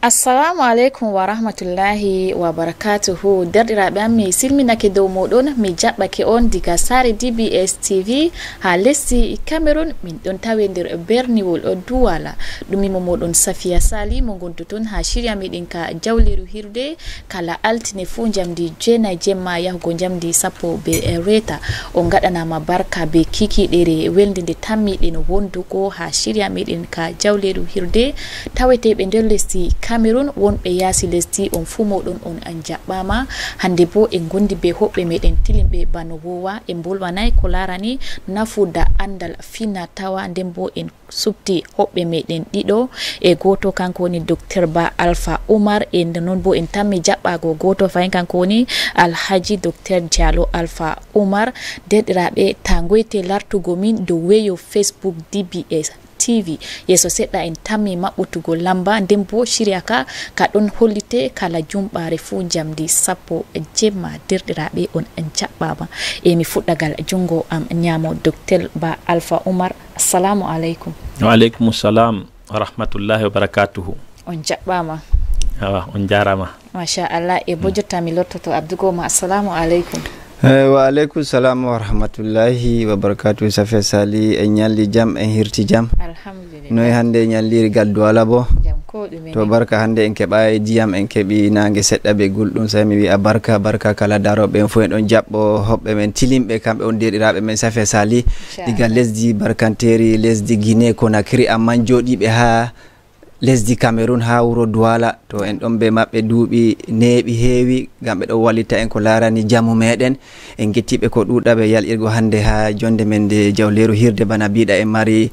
Assalamu alaikum wa rahmatullahi wa barakatuhu. Derɗiraɓe am mi silminake dow moɗon mi jaɓɓake on diga sare DBS TV ha lesdi Cameroon. Min ɗon tawe nder berniwol Douala. Ɗumimo moɗon Safiya Sali mo gontoton ha shirya meɗen ka jawleru hirde kala altine fu jamdi 9 jemma yahugo jamdi 10 reta. On gaɗanama barka be kikiɗere welde nde tammiɗen wondugo ha shirya meɗen ka jawleru hirde taweteɓe nder lesdi Cameroon wonɓe yaasi lesdi on fu moɗon on an jaɓɓama. Hande bo en gondi be hoɓɓe meɗen tilimɓe bano wowa en bolwanay ko larani nafuda andal fina tawa nden bo en subti hoɓɓe meɗen ɗiɗo e goto kanko woni Dr Ba Alpha Umar e non bo en tammi jaɓɓago goto fayin kanko woni Alhaji Dr Diallo Alpha Umar. Derɗiraɓe tangoyte lartugo min dow weyo Facebook DBS TV yeso seɗɗa en tammi maɓɓutugo lamba nden bo shirya ka ɗon hollite kala jumɓare fu jamdi 10 jemma. Derɗiraɓe on en jaɓɓama e mi fuɗɗagal jungo am nyamo Dr Ba Alpha Umar. Assalamu alaikum. Wa alaikum salam wa rahmatullahi wa barakatuhu. On jaɓɓama. Awa on jarama. Masha Allah e bo jotta mi lottoto Abdugoma. Assalamu alaikum. Wa alaikum salam wa rahmatullahi wa barakatuh. Safiya Sali en nyalli jam en hirti jam. Alhamdulillah. Noy hande nyalliri gal Douala bo? Jam ko ɗume. To barka hande en keɓa diyam en keɓi nange seɗɗa be gulɗum sai mi wi'a barka kala daroɓe en fu en ɗon jaɓɓo hoɓɓe men tilimɓe kamɓe on derɗiraɓe men Safiya Sali diga lesdi barkanteri lesdi Guinée Conakry amman joɗiɓe ha lesdi Cameroon ha wuro Douala. To en ɗon be maɓɓe duuɓi neeɓi heewi gam ɓe ɗon wallita en ko larani jamu meɗen en gettiɓe ko ɗuɗa ɓe yalirgo hande ha jonde men de jawleru hirde bana biɗa en mari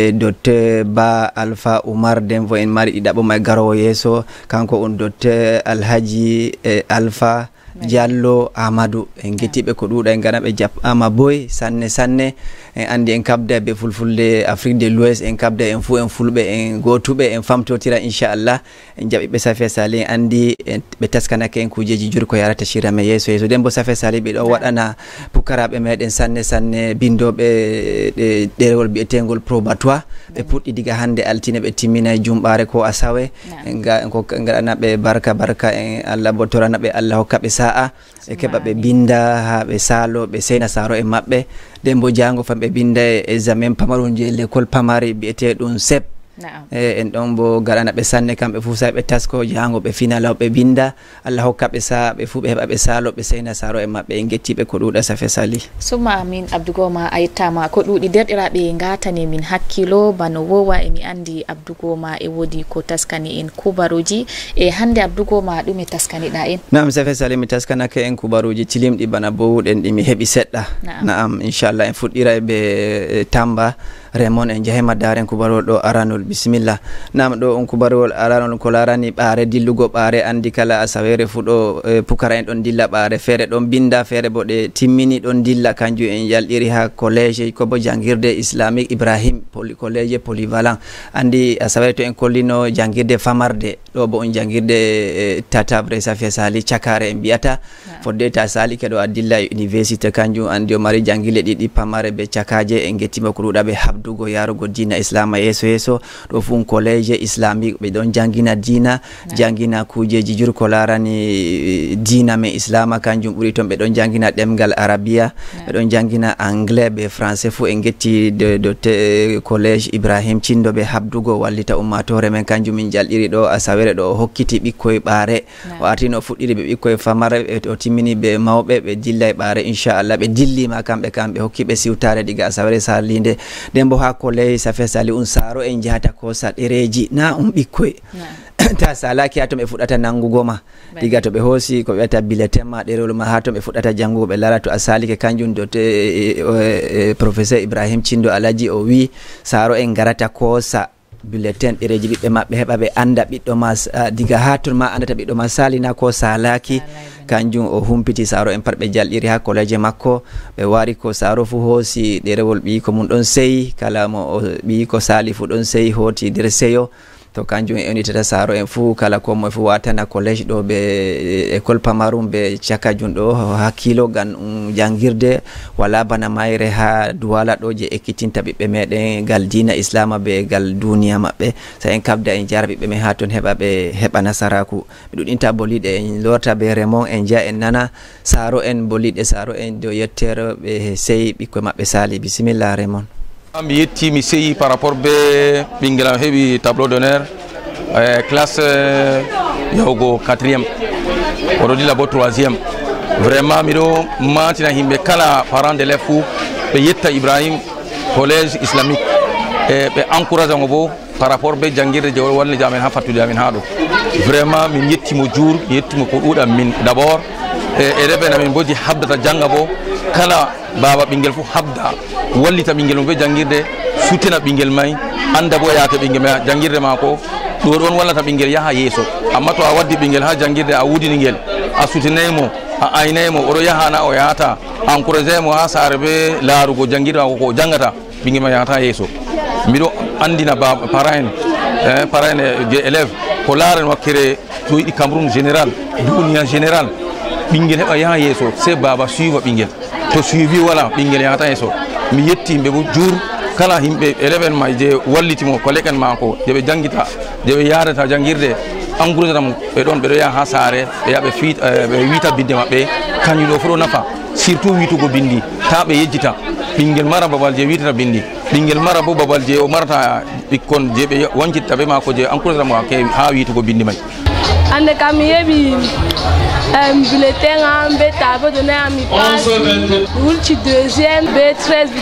Dr Ba Alpha Umar nden bo en mari ɗiɗaɓoma e garowo yeeso kanko on Dr Alhaji Alpha Diallo Amadou. En gettiɓe ko ɗuɗa en gana ɓe jaɓɓama boy sanne en andi en kabda be fulfulde Afrique de l'Ouest en kabda en fu en fulɓe en gotuɓe en famtotira inchallah en jaɓiɓe Safiya Sali en andi ɓe taskanake en kujeji juri ko yarata shirame yeeso nden bo Safiya Sali ɓe ɗo waɗana pukaraɓe meɗen sanne bindoɓe ɗerewol bi'etegol probatoire ɓe puɗɗi diga hande altine ɓe timminay jumɓare ko asawe en gaɗanaɓe barka en Allah bo toranaɓe Allah hokkaɓe sa'a e keɓa ɓe binda ha ɓe salo ɓe seyna saro e maɓɓe nden bo jango fam ɓe binda e examen pamaron je l'école pamari bi'eteɗum sep en ɗon bo gaɗana ɓe sanne kamɓe fu sa ɓe tasko jango ɓe finalaw ɓe binda Allah hokka ɓe sa'a ɓe fu ɓe heɓa ɓe salo ɓe seyna saro e maɓɓe en gettiɓe ko ɗuɗa Safiya Sali. Summa amin Abdugoma a yettama ko ɗuɗi. Derɗiraɓe gatani min hakkilo bano wowa emi andi Abdugoma e wodi ko taskani en kubaruji e hande Abdugoma ɗume taskaniɗa en? Naam Safiya Sali mi taskanake en kubaruji tilimɗi bana bowuɗen ɗi mi heɓi seɗɗa. Naam inchallah en fuɗɗira ɓe Tamba Raymond en jahema daren kubarol ɗo aranol bisimillah. Nam ɗo on kubarol aranol ko larani ɓaare dillugo ɓaare andi kala asawere fu ɗo pukara en ɗon dilla ɓaare feere ɗon binda feere bo ɗe timmini ɗon dilla kanjum en yalɗiri ha collège ko bo jangirde islamique Ibrahim collège polyvalent andi asawere to en kollino jangirde famarde ɗo bo on jangirde tatabre Safiya Sali cakare en mbiyata fodde ta sali keɗo a dilla université kanjum andi o mari jangille ɗiɗi pamare be cakaje en gettima ko ɗuɗa ɓe habdugo yarugo dina islama yeeso ɗo fu collège islamique ɓe ɗon jangina dina jangina kujeji jur ko larani dina me islama kanjum ɓuri toon ɓe ɗon jangina ɗemgal arabia ɓe ɗon jangina anglais ɓe français fu en getti do collège Ibrahim Cindo ɓe habdugo wallita ummatore men kanjum min jalɗiri ɗo asawere ɗo o hokkiti ɓikkoye ɓaare o artino fuɗɗiri ɓe ɓikkoye famare o timmini ɓe mawɓe ɓe dilla e ɓaare inchallah ɓe dillima kamɓe hokkiɓe siwtare diga asawere salinde nden bo ha collège Safiya Sali saro en jahata kosa ɗereji na ɓikkoye ta salaki ha to ɓe fuɗɗata nangugoma diga to ɓe hoosi ko wiyata bulletin ma ɗerewol ma ha to ɓe fuɗɗata jangugo ɓe lara to a salike kanjum do professeur Ibrahim Cindo Alaji o wi saro en garata kosa bulletin ɗereji ɓiɓɓe maɓɓe heɓa ɓe anda ɓiɗɗo ma diga ha ton ma andata ɓiɗɗo ma salina ko salaki kanjum o humpiti saro en pat ɓe jalɗiri ha collège makko ɓe wari ko saro fu hoosi ɗerewol ɓiyiko mum ɗon seyi kala mo ɓiyiko sali fu ɗon seyi hoti nder seyo to kanjum en unitata saro en fuu kala ko mo fu watana college ɗo ɓe école pamarum ɓe cakajum ɗo hakkilo gan jangirde wala bana mayre ha duwala ɗo je ekkitinta ɓiɓɓe meɗen gal dina islama ɓe gal duniya maɓɓe sa en kabda en jara ɓiɓɓe men ha toon heɓa ɓe heɓa nasaraku ɓe ɗuɗinta boliɗe en lorta ɓe remon en jaa en nana saro en boliɗe saro en do yettere ɓe sey ɓikkoye maɓɓe sali bisimilla remon. Mi yetti mi seyi par rapport be ɓinguelam heɓi tableau d'honneur classe yahugo 4e oɗo dilla bo 3e vraiment miɗo matina himɓe kala parent d'élève fou ɓe yetta Ibrahim collège islamique e ɓe encourage ngo bo par rapport be jangguirde je walni jamen ha fattude amin ha ɗo vraiment min yettimo jour mi yettimo ko ɗuuɗam min d' abord e reɓen amin bo je habdata jangga bo kala baba ɓinguel fou habda wallita ɓinguel mum be jangguirde sutina ɓinguel may anda bo yaake ɓinguel may jangguirde mako ɗo ɗon wallata ɓinguel yaha yeeso amma to a waddi ɓinguel ha jangguirde a wudini guel a sutinaymo a aynaymo oɗo yahana o yahata encouragé mo ha saare be laarugo jangguirde mako ko jangata ɓinguel ma yahata yeeso mbiɗo andina baba parent en je élève ko laaren wakkere to yiɗi Cameroun général duniya général ɓinguel heɓa yaha yeeso c'est baba suiva ɓinguel to suivi wala ɓinguel yahata yeeso mi yetti yimɓe bo jour kala himɓe élève en ma je wallitimo collègue en mako je ɓe jangguita je ɓe yadata jangguirde encouragé tam ɓe ɗon ɓeɗo yaha ha saare ɓe yaha ɓe wiita binde maɓɓe kañum ɗo fof ɗo nafa surtout wiitugo bindi ta ɓe yejjita ɓinguel mara babal je wiitata bindi ɓinguel mara bo babal je o marata ɓikkon je ɓe wancitta ɓe mako je encouragé tam ha wiitugo bindi may. Ande kam mi heɓi bulletin am be tableau d'honneur mi passe wulci 2e be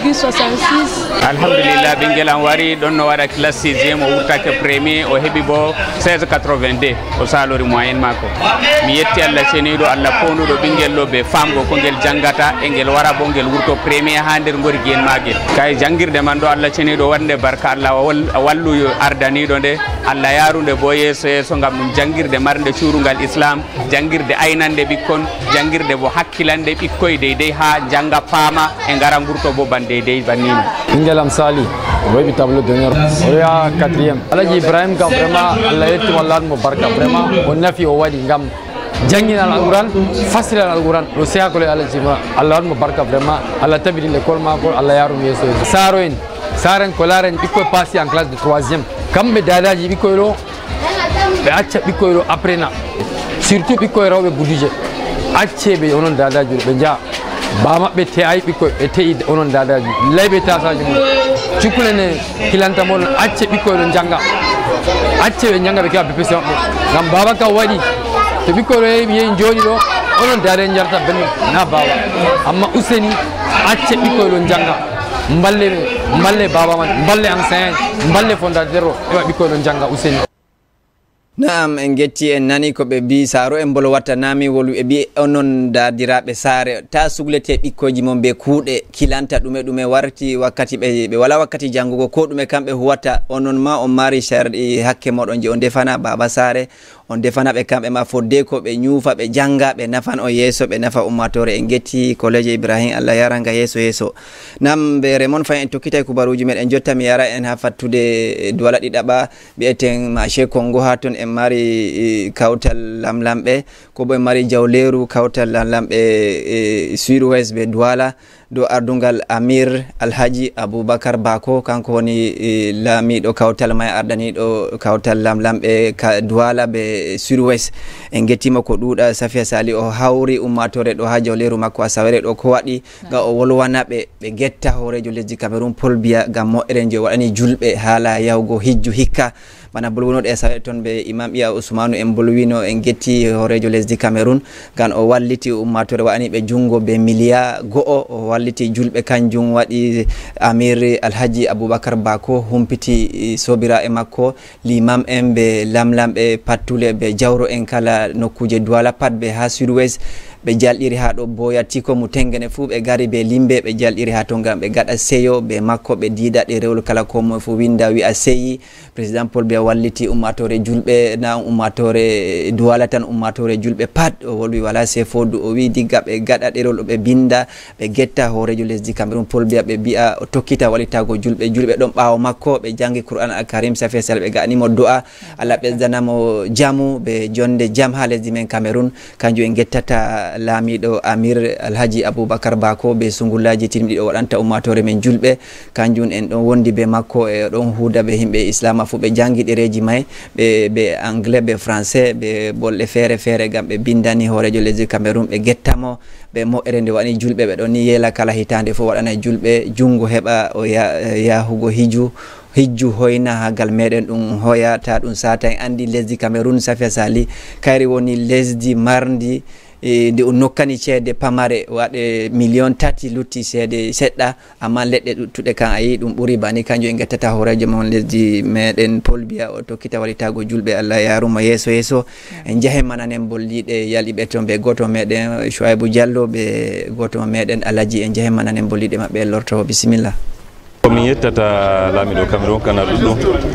13,66. Alhamdulillah ɓinguel am wari ɗon no waɗa classe 6e o wurtake premier o heɓi bo 16,82 o salori moyenne mako mi yetti Allah ceniɗo Allah ponduɗo ɓinguel ɗo ɓe famgo ko guel jangata e guel wara bo guel wurto premier ha nder gorgui en maguel kay jangguirde man ɗo Allah ceniɗo wande barka Allah wallu ardaniɗo nde Allah yarude bo yeeso yeeso gam ɗum jangguirde marde cuurugal islam jangguirde aynande ɓikkon jangguirde bo hakkilande ɓikkoye deydey ha jangga paama e gara gurto bo ban deydey bannino. ɓinguelam sali o waɗi tableau d'honneur o yaha 4e alaji Ibrahim kam vraiment Allah yettimo Allah mo barka vraiment o nafi o waɗi gam jangguinal alquran fasilal alquran ɗo sehakole alaji Allah waɗmo barka vraiment Allah tabiri l'école mako Allah yarum yeeso saro en saren ko laren ɓikkoye passi en classe de 3e kamɓe dadaji ɓikkoye ɗo ɓe acca ɓikkoye ɗo après na surtout ɓikkoye rewɓe buduje acceɓe onon dadaji ɗo ɓe jaa ba maɓɓe te'ay ɓikkoye ɓe te'i onon dadaji layɓe tasaji mum cukalene kilantamol acce ɓikkoye ɗo jangga acce ɓe jangga ɓe kewa BPC maɓɓe gam baba kam waɗi to ɓikkoye ɗo yehi jooɗi ɗo onon dada jarata benni na baba amma useni acce ɓikkoye ɗo jangga mballe baba man mballe enseignant mballe fondateur o heɓa ɓikkoye ɗo jangga useni. Naam en getti en nani ko ɓe mbi saro en bolo watta nami wolu e mbi onon dadiraɓe saare ta suglete ɓikkoji mon be kuuɗe kilanta ɗume warti wakkati ɓe wala wakkati jangugo ko ɗume kamɓe huwata onon ma on mari sharɗi hakke moɗon je on defana baba saare on defana ɓe kamɓe ma fodde ko ɓe ñuufa ɓe janga ɓe nafan o yeeso ɓe nafa ummatore en getti collège Ibrahim Allah yaranga yeeso nam ɓe remon fayi en tokkitay kubaruji meɗen jotta mi yara en ha fattude duwala ɗiɗaɓa ɓiyeten marché Congo ha ton en mari kawtal lamlamɓe ko bo en mari jawleru kawtal lamlamɓe Sud-Ouest ɓe Douala do ardungal Amir Alhaji Aboubacar Bako kanko woni laamiɗo kawtal may ardaniɗo kawtal lamlamɓe Douala ɓe Sud-Ouest en gettima ko ɗuuɗa Safia Sali o hawri ummatore ɗo ha jawleru makko Asawere ɗo ko waɗi ga o wolwana ɓe getta horejo lesdi Cameroun Paul Biya gam moƴƴere je waɗani julɓe haala yahugo hijju hikka bana bolwonoɗe Asawere toon ɓe Imam Iya Ousmanu en bolwino en getti horejo lesdi Cameroun gan o walliti ummatore waɗani ɓe jungo be milliard go'o o walliti julɓe kanjum waɗi Amir Alhaji Aboubacar Bako humpiti sobira e makko l'imam en ɓe lamlamɓe pattule ɓe jawro en kala nokkuje Douala pat ɓe ha Sud-Ouest ɓe jalɗiri ha ɗo Boya Tiko mu Tengene fuu ɓe gari ɓe limbe ɓe jalɗiri ha to ngam ɓe gaɗa seyo ɓe makko ɓe diida ɗerewol kala ko moye fo winda wi'a seyi. Président Paul Biya walliti ummatore julɓe na ummatore Douala tan ummatore julɓe pat o wolwi wala sefodu o wi digga ɓe gaɗa ɗerewol ɗo ɓe binda ɓe getta horejo lesdi Cameroun Paul Biya ɓe mbi'a o tokkita wallitago julɓe ɗon ɓawo makko ɓe jangi Qur'an al-Karim safi sal ɓe ganimo du'a Allah ɓesdanamo jamu ɓe jonde jam ha lesdi men Cameroun. Kanjum en gettata laamiɗo Amir Alhaji Aboubacar Bako ɓe sungullaji timɗi ɗo waɗanta ummatore men julɓe, kanjum en ɗon wondi be makko e ɗon huuda ɓe himɓe Islam fu ɓe jangi ɗereji may ɓe anglais ɓe français ɓe bolɗe feere feere gam ɓe bindani horejo lesdi Cameroun ɓe gettamo ɓe moƴƴere nde waɗi julɓe ɓe ɗon ni yela kala hitande fo waɗana julɓe jungo heɓa o yahugo hijju hoyna ha gal meɗen ɗum hoyata ɗum sata en andi lesdi Cameroun Safia Sali kayri woni lesdi mardi nde o nokkani ceede pamare waɗe 3 million lutti seede seɗɗa amma leɗɗe ɗuɗɗuɗe kan ayi ɗum ɓuuri bani kanjum en gettata horejo mon lesdi meɗen Paul Biya o tokkita waɗitago julɓe Allah yaruma yeeso en jahe mananen bolliɗe yaliɓe toon ɓe goto meɗen Chouaibou Diallo ɓe goto meɗen Alaji en jahe mananen bolliɗe mabɓe lorto bisimilla. Komi yettata laamiɗo Cameroun kana ɗuɗɗum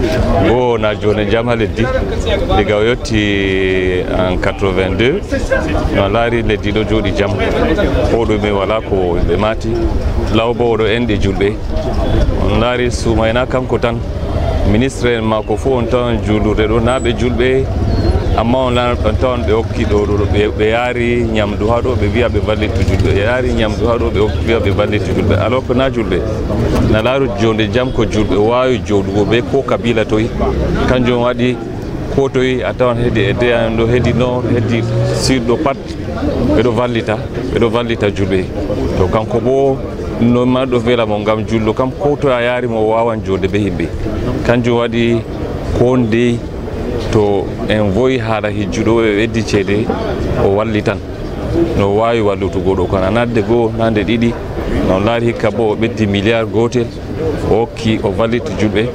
bo na jone jam ha leddi diga o yetti en 82 no laari leddi ɗo jooɗi jam oɗume wala ko ɓe maati law bo oɗo enɗe julɓe on laari sumayna kanko tan ministre en mako fo on tawan julurde ɗo na ɓe julɓe amma on tawan ɓe hokki ɗo ɓe yaari ñamdu ha ɗo ɓe wiya ɓe vallitu julɓe ɓe yaari ñamdu ha ɗo ɓe wiya ɓe vallitu julɓe alors que na julɓe na laaru jonde jam ko julɓe wawi joɗugo ɓe ko kabila toyi kanjum waɗi ko toyi a tawan heedi e deyan ɗo heedi nord heedi sud ɗo pat ɓeɗo vallita julɓe to kanko bo no ma ɗo vela mo ngam julɗo kam ko to a yaari mo wawan jode be himɓe kanjum waɗi ko ndey to en voyi haala hijjuɗo ɓe ɓeddi ceede o walli tan no wawi wallutugo ɗo kono nadde goo nande ɗiɗi non laari hikka bo o ɓeddi milliard gotel o hokki o valliti julɓe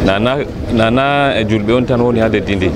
nana e julɓe on tan woni ha leddi ndi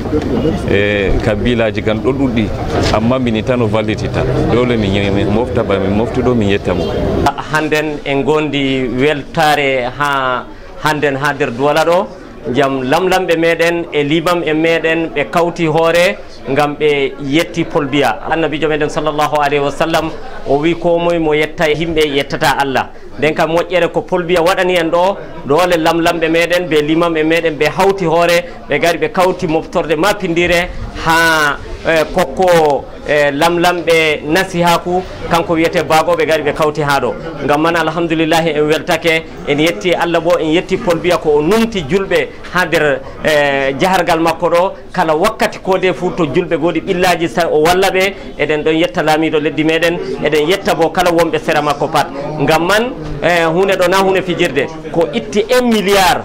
e kabilaji kan ɗo ɗuɗɗi amma mini tan o vallitita dole min mofta ba min moftuɗo min yettamo hannden en gondi weltare ha hannden ha nder Douala ɗo jam lamlamɓe meɗen e limam e meɗen ɓe kawti hoore ngam ɓe yetti Paul Biya. Annabijo meɗen sallllahu alayhi wa sallam o wi ko moye mo yetta himɓe yettata Allah nden kam moƴƴere ko Paul Biya waɗani en ɗo dole lamlamɓe meɗen ɓe limam e meɗen ɓe hawti hoore ɓe gari ɓe kawti moftorde mapindire ha kokko lamlamɓe nasihaku kanko wiyete Bago ɓe gari ɓe kawti ha ɗo ngam man alhamdoulillahi en weltake en yetti Allah bo en yetti Paul Biya ko o numti julɓe ha nder jahargal makko ɗo kala wakkati kode fuu to julɓe goɗi ɓillaji o walla ɓe eɗen ɗon yetta laamiɗo leddi meɗen eɗen yetta bo kala wonɓe sera makko pat ngam man hunde ɗo na hunde fijirde ko itti 1 milliard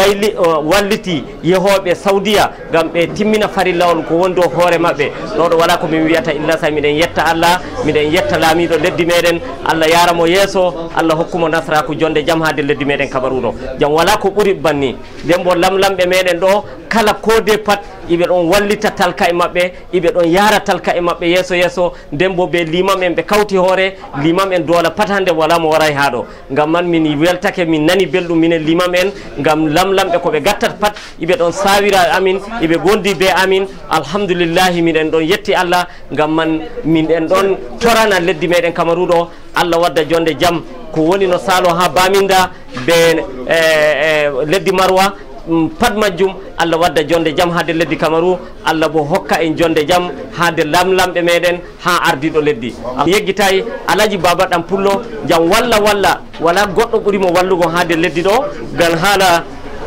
walliti yehoɓe Saudiya gam ɓe timmina farillawol ko wondi o hoore mabɓe ɗo wala ko min wiyata illa sa miɗen yetta Allah miɗen yetta laamiɗo leddi meɗen Allah yaramo yeeso Allah hokkumo nasraku jonde jaam hade leddi meɗen Cameroun o jam wala ko ɓuuri banni nden bo lamlamɓe meɗen ɗo kala kode pat iɓe ɗon wallita talka e mabɓe iɓe ɗon yara talka e mabɓe yeeso nden bo ɓe limam en ɓe kawti hoore limam en Douala pat hande wala mo waray ha ɗo ngam man min weltake min nani belɗum minen limam en ngam lamlamɓe koɓe gattat pat iɓe ɗon sawira amin iɓe gondi be amin alhamdoulillahi miɗen ɗon yetti Allah ngam man min en ɗon torana leddi meɗen Cameroun ɗo Allah wadda jonde jaam ko woni no salo ha Baminda be leddi Marwa pat majjum Allah wadda jonde jaam hade leddi Cameroun Allah bo hokka en jonde jaam hade lamlamɓe meɗen ha ardiɗo leddi yeggitayi Alaji Baba ɗam Pullo jam walla wala goɗɗo ɓuurimo wallugo hade leddi ɗo gan haala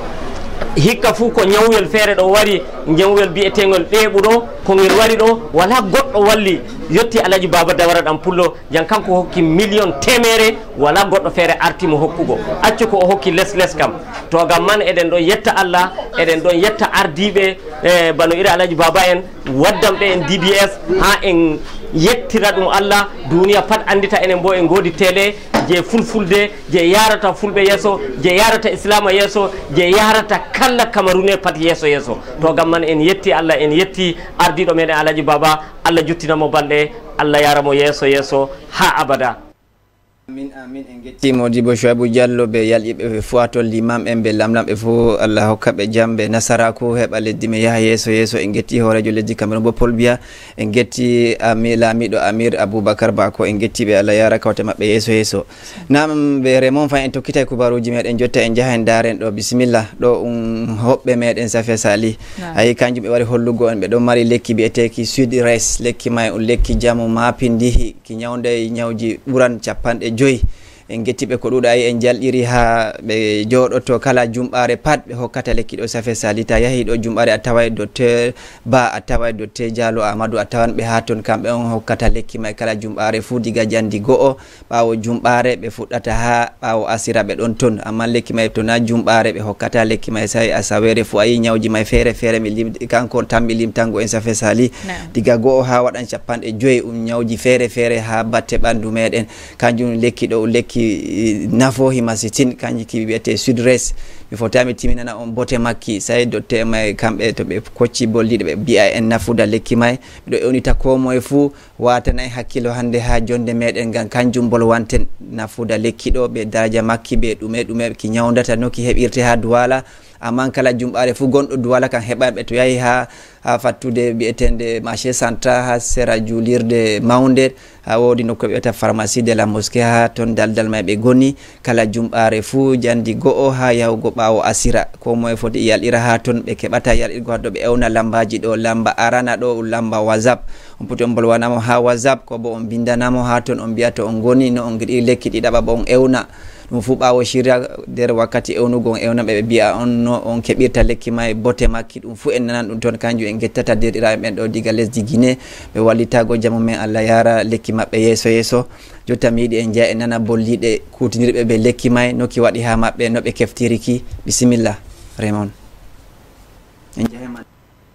hikka fuu ko ñawwel feere ɗo wari ñawwel bi'etegol ɓeeɓuɗo ko ngel wari ɗo wala goɗɗo walli yetti Alaji Baba Dawara ɗam Pullo jan kanko hokki million temere wala goɗɗo feere artimo hokkugo accu ko o hokki les kam to gam man eɗen ɗon yetta Allah eɗen ɗon yetta ardiɓe bano ira Alaji Baba en waddamɓe en DBS ha en yettira ɗum Allah duniya pat andita enen bo en godi télé je fulfulde je yarata fulɓe yeeso je yarata islama yeeso je yarata kala Camerounais pat yeeso to gam man en yetti Allah en yetti ardiɗo meɗen Alaji Baba Allah juttinamo balɗe Allah yaramo yeso yeso ha abada. Amin amin en getti Modibo Chouaibou Diallo be yalɓe fuatol l'imam en be lamlamɓe fo Allah hokkaɓe jambe nasaraku heɓa leddi me yaha yeso en getti horejo leddi Cameroun bo Paul Biya en getti lamiɗo Amir Aboubacar Bako en getti ɓe Allah yara kawte mabɓe yeso nam ɓe Raymond Faye en tokkitay kubaruji meɗen jotta en jaha en daren ɗo bisimilla ɗo hoɓɓe meɗen Safia Sali ayi kanjum ɓe wari hollugo en ɓe ɗon mari lekki bi'eteki Sud Res lekki may lekki jamu mapindihi ki nyawde nyawji ɓuran 50 en gettiɓe ko ɗuɗa yi en jalɗiri ha ɓe joɗoto kala jumɓare pat ɓe hokkata lekki ɗo Safia Sali ta yahi ɗo jumɓare a tawai docteur Ba a tawai docteur Diallo Amadou a tawan ɓe ha ton kamɓe on hokkata lekki may kala jumɓare fuu diga jandi go'o ɓawo jumɓare ɓe fuɗɗata ha ɓawo asira ɓe ɗon ton amma lekki may to na jumɓare ɓe hokkata lekki may sai asawere fu ayi nyawji may fere fere kanko tan mi limtango en Safia Sali diga go'o ha waɗan 50 nyawji fere fere ha batte ɓandu meɗen kanjum lekki ɗo lekki nafohi masitin kanji ki wiyete Sud Res mi fotami timinana on bote makki sai docteur may kamɓe to ɓe kocci bolliɗe ɓe mbi'a en nafuda lekki may miɗo ewnita ko moye fuu watanay hakkilo hande ha jonde meɗen ngam kanjum bolwanten nafuda lekki ɗo ɓe daraja makki ɓe ɗume ki nyawdata noki heɓirte ha Douala amman kala jumɓare fu gonɗo Douala kan heɓaɓe to yahi ha fattude bi'etende marché central ha sera julirde mawde ha wodi nokko ɓe wiyata pharmacie de la mosquée ha ton daldal may ɓe goni kala jumɓare fu jandi go'o ha yahugo ɓawo asira ko moye foti yalɗira ha ton ɓe keɓata yalɗirgo haddo ɓe ewna lambaji ɗo lamba arana ɗo lamba WhatsApp on poti on bolwanamo ha WhatsApp ko bo on bindanamo ha ton on mbiyata on goni no on giɗi lekki ɗiɗaɓa bo on ewna ɗum fu ɓawo shirya nder wakkati ewnugo on ewna ɓe mbiya on no on keɓirta lekki may bote makki ɗum fu en nanan ɗum toon kanjum en gettata derɗiraɓe ɓen ɗo diga lesdi Guinée ɓe wallitago jamu men Allah yara lekki maɓɓe yeso jotta mi yiɗi en jeeya en nana bolliɗe kutinirɓe ɓe lekki may noki waɗi ha maɓɓe no ɓe keftiriki bisimilla Raymond en jeehema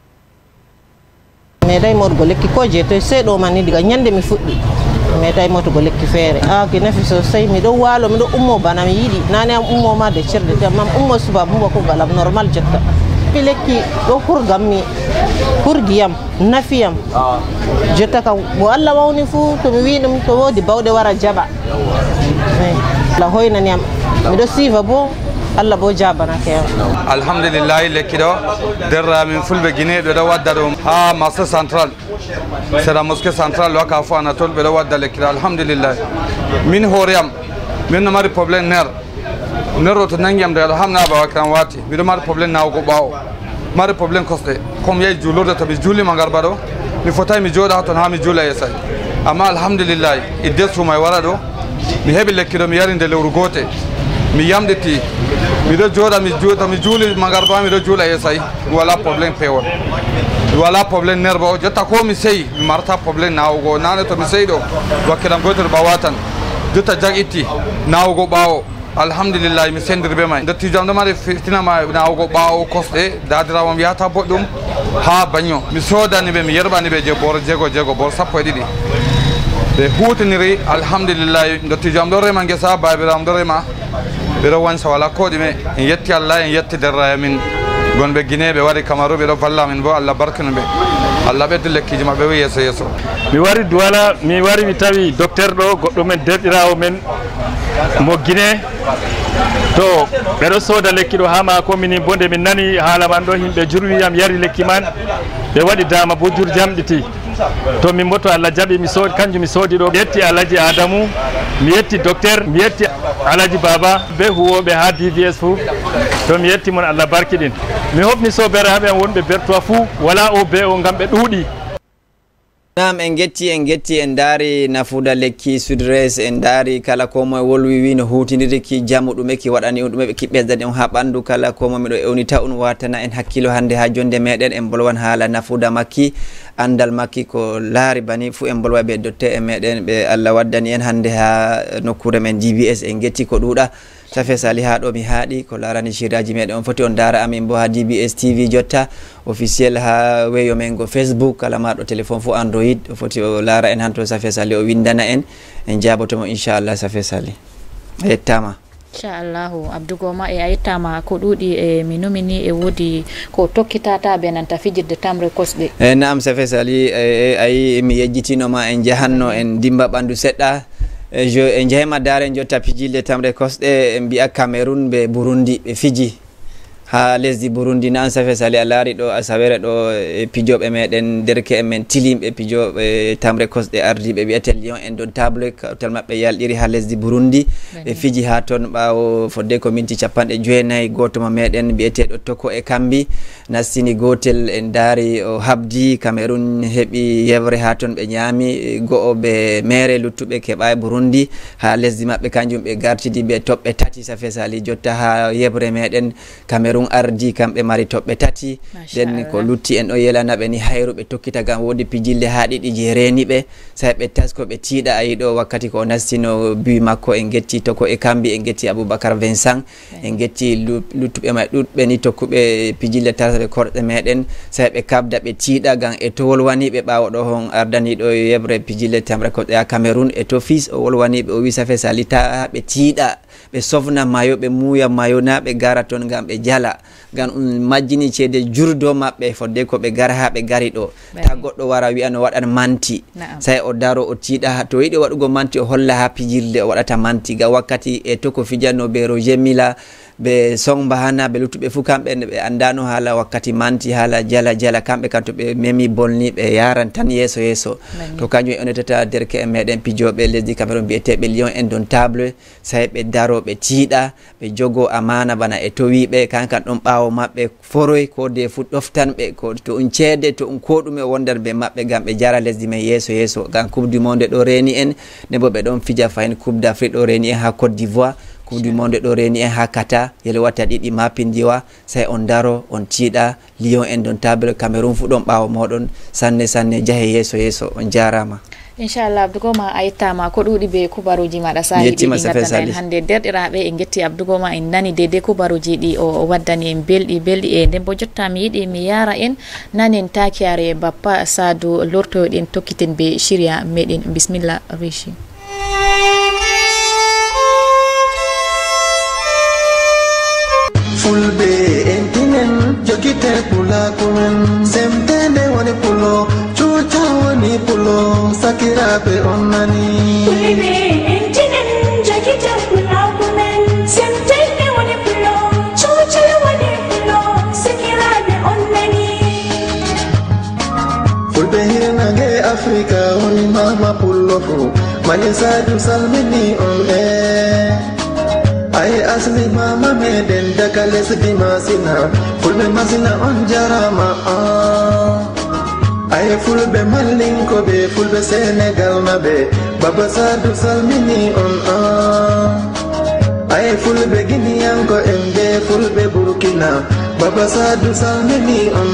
meeɗay moɗgo lekki ko je toye seeɗo man ni diga ñande mi fuɗɗi meeɗay motugo lekki feere ki nafi sosai miɗo waalo miɗo ummo bana mi yiɗi nane am ummo ma de cirde te mam ummo suba buba ko galam normal jotta pi lekki ɗo hurgammi hurdiyam nafiyam jotta kam mo Allah wawni fuu to mi wi ɗum to woodi bawɗe wara jaɓa Allah hoynani am miɗo siiva bo Allah bo jabanake alhamdulillah lekki ɗo nder min fulɓe Guinée ɓe ɗo wadda ɗum ha marché central sera mosquée central ɗo ka fo ana toon ɓe ɗo wadda lekki ɗo alhamdulillah min hoore am min no mari probléme ner o to nangi am de alhamna abawakiran wati miɗo mari probléme nawgo ɓawo mari probléme kosɗe comme yeyi julurde to mi juulima garba ɗo mi fotayi mi jooɗa ha toon ha mi juula yesay amma alhamdulillah idde suuma e wara ɗo mi heeɓi lekki ɗo mi yari nde lewru goote mi yamɗiti miɗo jooɗa mi juuli magarba miɗo juula yesay mi wala probléme pewol mi wala probléme nerve o jotta ko mi seyi mi marata probléme nawugo nane to mi seyi ɗo wakkilam goytoto ɓawa tan jotta jag itti nawugo ɓawo alhamdulillah mi sendiri be may dottijo am ɗo mari fitinama nawugo ɓawo kosɗe dadirawam yahata boɗɗum ha bagno mi sodani ɓe mi yerɓani ɓe je boro jeego boro 12 ɓe hutiniri alhamdulillah dottijo am ɗo rema guesa babiram ɗo rema ɓeɗo wanca wala koɗume en yetti Allah en yetti derraya min gonɓe Guinée ɓe wari Cameroun ɓeɗo valla min bo Allah barkinu ɓe Allah ɓeddu lekkiji mabɓe wi yeeso mi wari Douala mi wari mi tawi docteur ɗo goɗɗo men derɗirawo men mo Guinée to ɓeɗo soda lekki ɗo ha mako mini bo nde min nani haala man ɗo yimɓe jurwiyam yari lekki man ɓe waɗi dama bo jur jamɗiti to min bo to Allah jaaɓi mi soodi kanjum mi soodi ɗo mi yetti Alaji Adamou mi yetti docteur mi yetti Alaji Baba be huwoɓe ha DVS fou to mi yetti mon Allah barkiɗin mi hofni sobere haɓe wonɓe bertois fou wala o be o gam ɓe ɗuuɗi nam en getti en daari nafuda lekki Sud Res en daari kala ko moye wolwi wi no hutiniriki jamu ɗume ki waɗani on ɗume ɓe kiɓɓesdani on ha ɓandu kala ko moye miɗo ewnita on watana en hakkilo hande ha jonde meɗen en bolwan haala nafuda makki andal makki ko laari bani fu en bolwa ɓe docteur e meɗen ɓe Allah waddani en hande ha nokkure men DBS en getti ko ɗuuɗa Safia Sali ha ɗo mi haaɗi ko larani shiraji meɗen on foti on dara amin bo ha DBS TV jotta officiel ha weyo men go Facebook kala maɗo téléphone fu Android o foti o lara en hanto Safia Sali o windana en jabotomo inchallah Safia Sali a yettama inchallahu Abdougoma e a yettama ko ɗuuɗi e mi nomini e woodi ko tokkitata be nanta fijirde tamre kosɗe. Naam Safe Sali ayi mi yejjitinoma en jahanno en dimba ɓandu seɗɗa en jehema daren jotta pijilde tamre kosɗe en mbiya Cameroun be Burundi ɓe fiji ha lesdi Burundi. Nan Safe Sali a laari ɗo asawere ɗo pijoɓe meɗen derke en men tilimɓe pijoɓe tamre kosɗe ardiɓe wiyete Lion Indomptable kawtal maɓɓe yalɗiri ha lesdi Burundi ɓe fiji ha toon ɓawo fodde ko minti 49 goto mo meɗen biyeteɗo Toko e Kambi nastini gotel en daari o habdi Cameroun heeɓi yevre ha toon ɓe ñaami go'o ɓe mere luttuɓe keɓa e Burundi ha lesdi maɓɓe kanjum ɓe gartidi ɓe toɓɓe tati Safe Sali jotta ha yebre meɗen Cameroun ardi kamɓe mari toɓɓe tati den ko lutti en ɗo yelanaɓe ni hayru ɓe tokkita gam wodi pijilde ha ɗiɗi je reniɓe sai ɓe tasko ɓe tiiɗa ayi ɗo wakkati ko nastino but makko en getti Toko e Kambi en getti Aboubacar Vincent en getti luttuɓe may ɗuɗɓe ni tokkuɓe pijilde tartaɓe korɗe meɗen sai ɓe kabda ɓe tiiɗa gam e to wolwaniɓe ɓawo ɗo hon ardaniɗo yebre pijilde tamre koɗe ha Cameroun e to fils o wolwaniɓe o wi Safe Sali ta ɓe tiiɗa ɓe sofna mayo ɓe muuya mayo na ɓe gara toon gam ɓe jala gam majjini ceede jurdo maɓɓe fodde ko ɓe gara ha ɓe gari ɗo ta goɗɗo wara wi'a no waɗan manti sai o daro o tiiɗa to yiɗi waɗugo manti o holla ha pijirde o waɗata manti ga wakkati e to ko fijanno ɓe Roger Milla ɓe Song Bahana ɓe luttuɓe fuu kamɓe ɓe andano haala wakkati manti haala jala kamɓe kam to ɓe memi bolni ɓe yaran tan yeeso to kanjum e onetata derke en meɗen pijoɓe lesdi Cameroun mbiyeteɓe Lion Indomptable sai ɓe daro ɓe tiiɗa ɓe jogo amana bana e towiɓe kankan ɗon ɓawo maɓɓe foroy ko de fu ɗoftanɓe ko to ceede to ko ɗume wondat ɓe maɓɓe gam ɓe jara lesdi men yeeso gam coupe du monde ɗo reni en nden bo ɓe ɗon fija fayin coupe d'Afrique ɗo reni en ha Côte d'Ivoire coupe du monde ɗo reni en ha Kata yele watta ɗiɗi mapindiwa sai on daro on tiiɗa Lion Indomptable Cameroun fu ɗon ɓawo moɗon sanne jahe yeeso on jarama. inchallah Abdougoma a yettama ko ɗuuɗi be kubaruji maɗa sahi ɗi gaddana en hannde derɗiraɓe en getti Abdougoma en nani dede kubaruji ɗi o waddani en belɗi e nden bo jotta mi yiɗi mi yara en nanen takiyare Bappa Sadou lortoyoɗen tokkiten be shirya meɗen bisimilla Richi. Fulbe entinen jokite pula kumen semtende woni pulo chucha woni pulo sakirabe onnani. Fulbe entinen jokite pula kumen semtende woni pulo chucha woni pulo sakirabe onnani. Fulbe hirnage Afrika woni mama pulo fu manisa du salmini on ay asli mama meden daga lesdi masina fulbe masina on jarama ay fulbe malinko be fulbe Senegal nabe Baba Sadou salmini on ay fulbe Guineanko en be fulbe Burkina Baba Sadou salmini on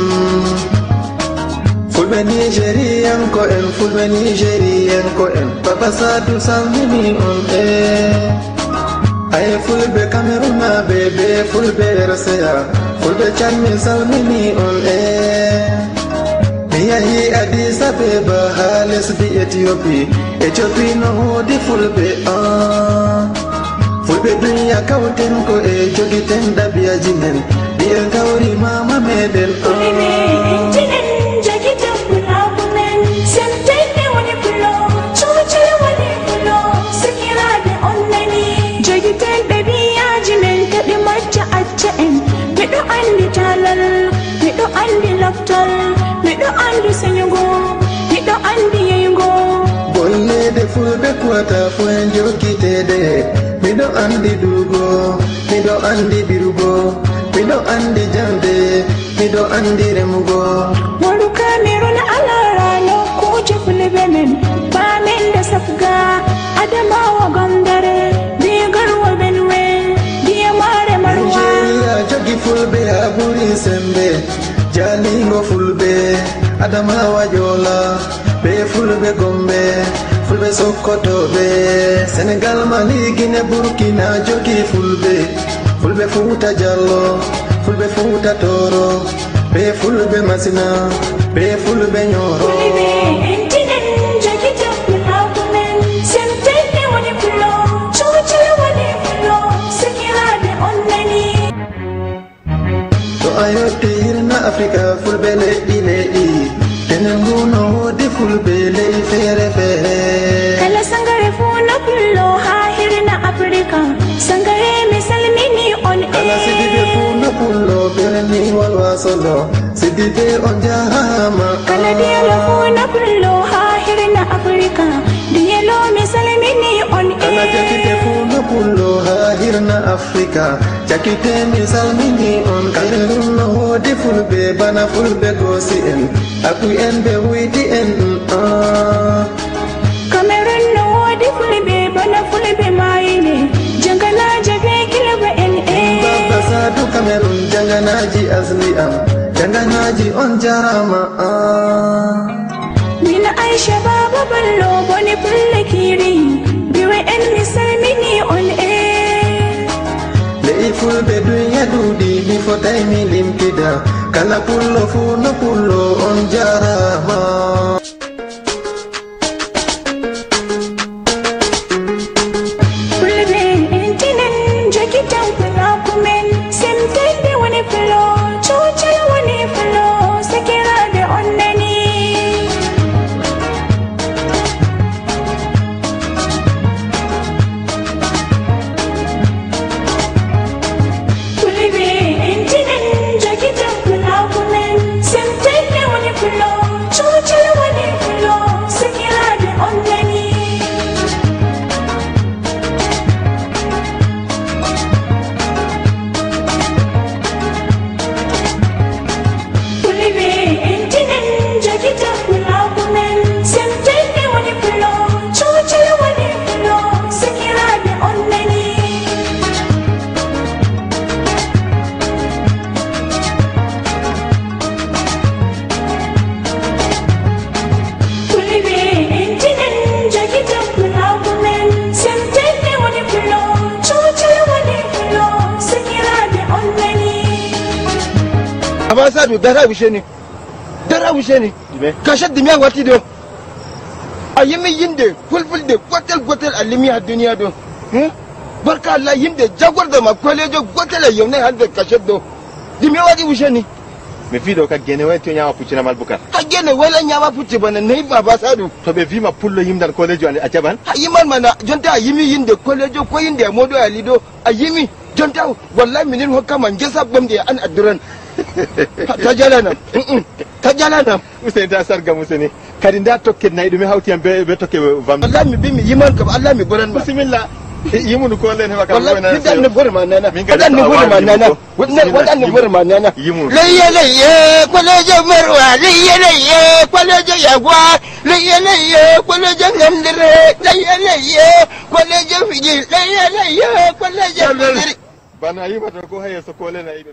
fulbe Nigerianko en fulbe Nigerianko en Baba Sadou salmini on ay fulbe Cameroun be fulbe RCA fulbe Chad mi salmini on mi yahi Addis Abeba ha lesdi Ethiopie no wodi fulbe fulbe dunya kawten ko e jogiten dabiyaji men ɗi en kawri mama meɗen miɗo andi talal miɗo andi loftal miɗo andi senyugo miɗo andi yeyugo bollede fulɓe kuwata fo en jokkitede miɗo andi duugo miɗo andi birugo miɗo andi jande miɗo andi remugo woru Cameroun alara nokkuje fulɓe men bamen nde safga Adamawa Gondare bigarwo Benue Diyamare Marwa jogi fulɓe ha ɓuri sembe jalingo fulɓe Adamawa Joola be fulɓe Gombe fulɓe Sokotoɓe Senegal Mali Guinée Burkina jogi fulɓe Fouta Jallo fulɓe Fouta Toro be fulɓe Masina be fulɓe Nyoro Semtende woni pulo, chuchu woni pulo, wodi fulɓe ley feere feere kala sangare fuu no pullo ha hirna africa sangare mi salmini on kala sidiɓe fuu no pullo berniwol wasolo sidiɓe on jahama kala diyelo fuu no pullo ha hirna africa diyelo mi salmini on kala jakite fuu no pullo ha hirna africa jakite mi salmini on kamerun no wodi fulɓe bana fulɓe gosi en akuy en ɓe wuydi en Cameroon no wodi fulɓe bana fulɓe mayini janganaje be kilba en baba sadu Cameroon janganaji asli am janganaji on jarama mina Aisha baba ballo boni fulle kiri biwe en mi salmini on ley fulɓe duniya duuɗi mi fotay mi limtida kala pullo fuu no pullo on jarama fulɓe entinen jogitan fulakumen semtende woni fulo cuucal woni fulo sakiraɓe on nani fulɓe entinen jogitan fulakumen semtende woni fulo cuucal woni fulo sakiraɓe on nani fulɓe entinen jogitan fulakumen semtende woni fulo cuucal woni fulo sakiraɓe on nani fulɓe entinen jogitan fulakumen semtende woni fulo cuucal woni fulo sakiraɓe on nani Abasa do dara wishe ni kashe dimiya wati do ayimi yinde fulfulde gotel alimi ha duniya do barka Allah yinde jagor da makolejo gotel yone hande kashe do dimiya wati wishe ni me fido ka gene wai to nyama pucci na malbukar ka gene wala nyama pucci bana nei baba sadu to be vima pullo yimdar kolejo a jaban ayiman mana jonta ayimi yinde kolejo ko yinde modo alido ayimi jonta wallahi minin hokka man gesa bomde an aduran tajalana usen ta sarga museni kadi nda tokke nay dum hawti am be tokke vam wallahi mi bimi yiman kam Allah mi boran bismillah yimunu ko len heba kam wallahi dan ne bor manana wadan ne bor manana wadan ne bor manana leye kwalejo marwa leye kwalejo yagwa leye kwalejo ngamdire leye kwalejo fiji leye kwalejo bana yima to ko haye so ko len ay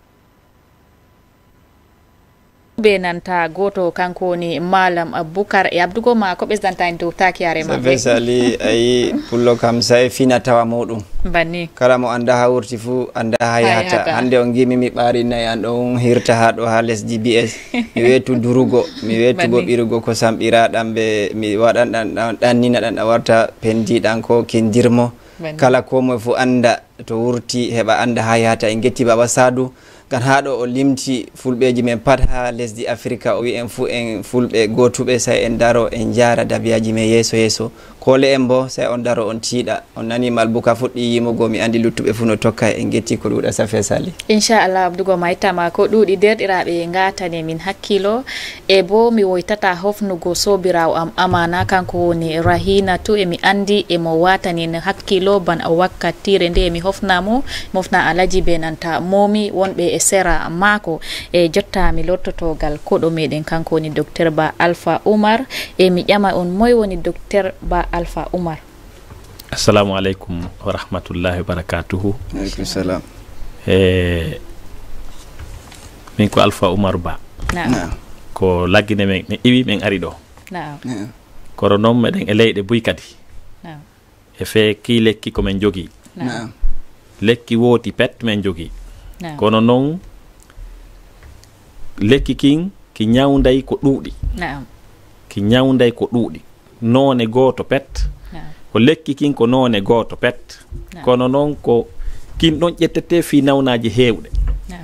be nanta goto kanko ni malam Abubakar e abdugo ma ko besdanta en dow takiyare ma be sali ay pullo kam sai fina tawa modum banni kala mo anda hawurti fu anda hayata hande on gimi mi bari nay an don hirta ha do ha les DBS mi wetu durugo mi wetugo birugo ko sambiraɗam be mi wadan dan nina dan warta pendi dan ko kindirmo kala ko mo fu anda to wurti heba anda hayata en getti baba sadu kan haɗo o limti fulɓeji men pat ha lesdi africa o wi en fu en fulɓe gotuɓe say en daro en jara dabiyaji men yeeso kole en bo say on daro on tiiɗa on nani malbuka fuɗɗi yimugo mi andi luttuɓe fu no tokka en getti ko ɗuuɗa safe sali inchallah abdugo ma ittama ko ɗuuɗi derɗiraɓe gatane min hakkilo e bo mi woytata hofnugo sobirawo am amana kanko woni Rahinatu emi andi emo watanin hakkilo ban a wakkatire nde emi hofnamo mofna alaji be nanta momi wonɓe e sera mako e jotta mi lottotogal koɗo meɗen kanko woni docteur Ba Alpha Oumar e mi ƴama on moy woni docteur Ba Alpha Oumar. Assalamu alaikum wa rahmatullahi wa barakatuhu. Alaikum salam. Min ko Alpha Oumar Ba. Naam. Ko laggine men ne iwi men ari ɗo. Naam. Kono noon meɗen e leyɗe buy kadi. Naam. E feeki lekki ko men jogi. Naam. Lekki wooti pet men jogi. Naam. Kono noon lekki kin ki ñawday ko ɗuuɗi. Naam. Ki ñawday ko ɗuuɗi. Noone gooto pet. Ko lekki kin ko noone gooto pet. Kono noon ko kin ɗon ƴettete fi nawnaji heewɗe.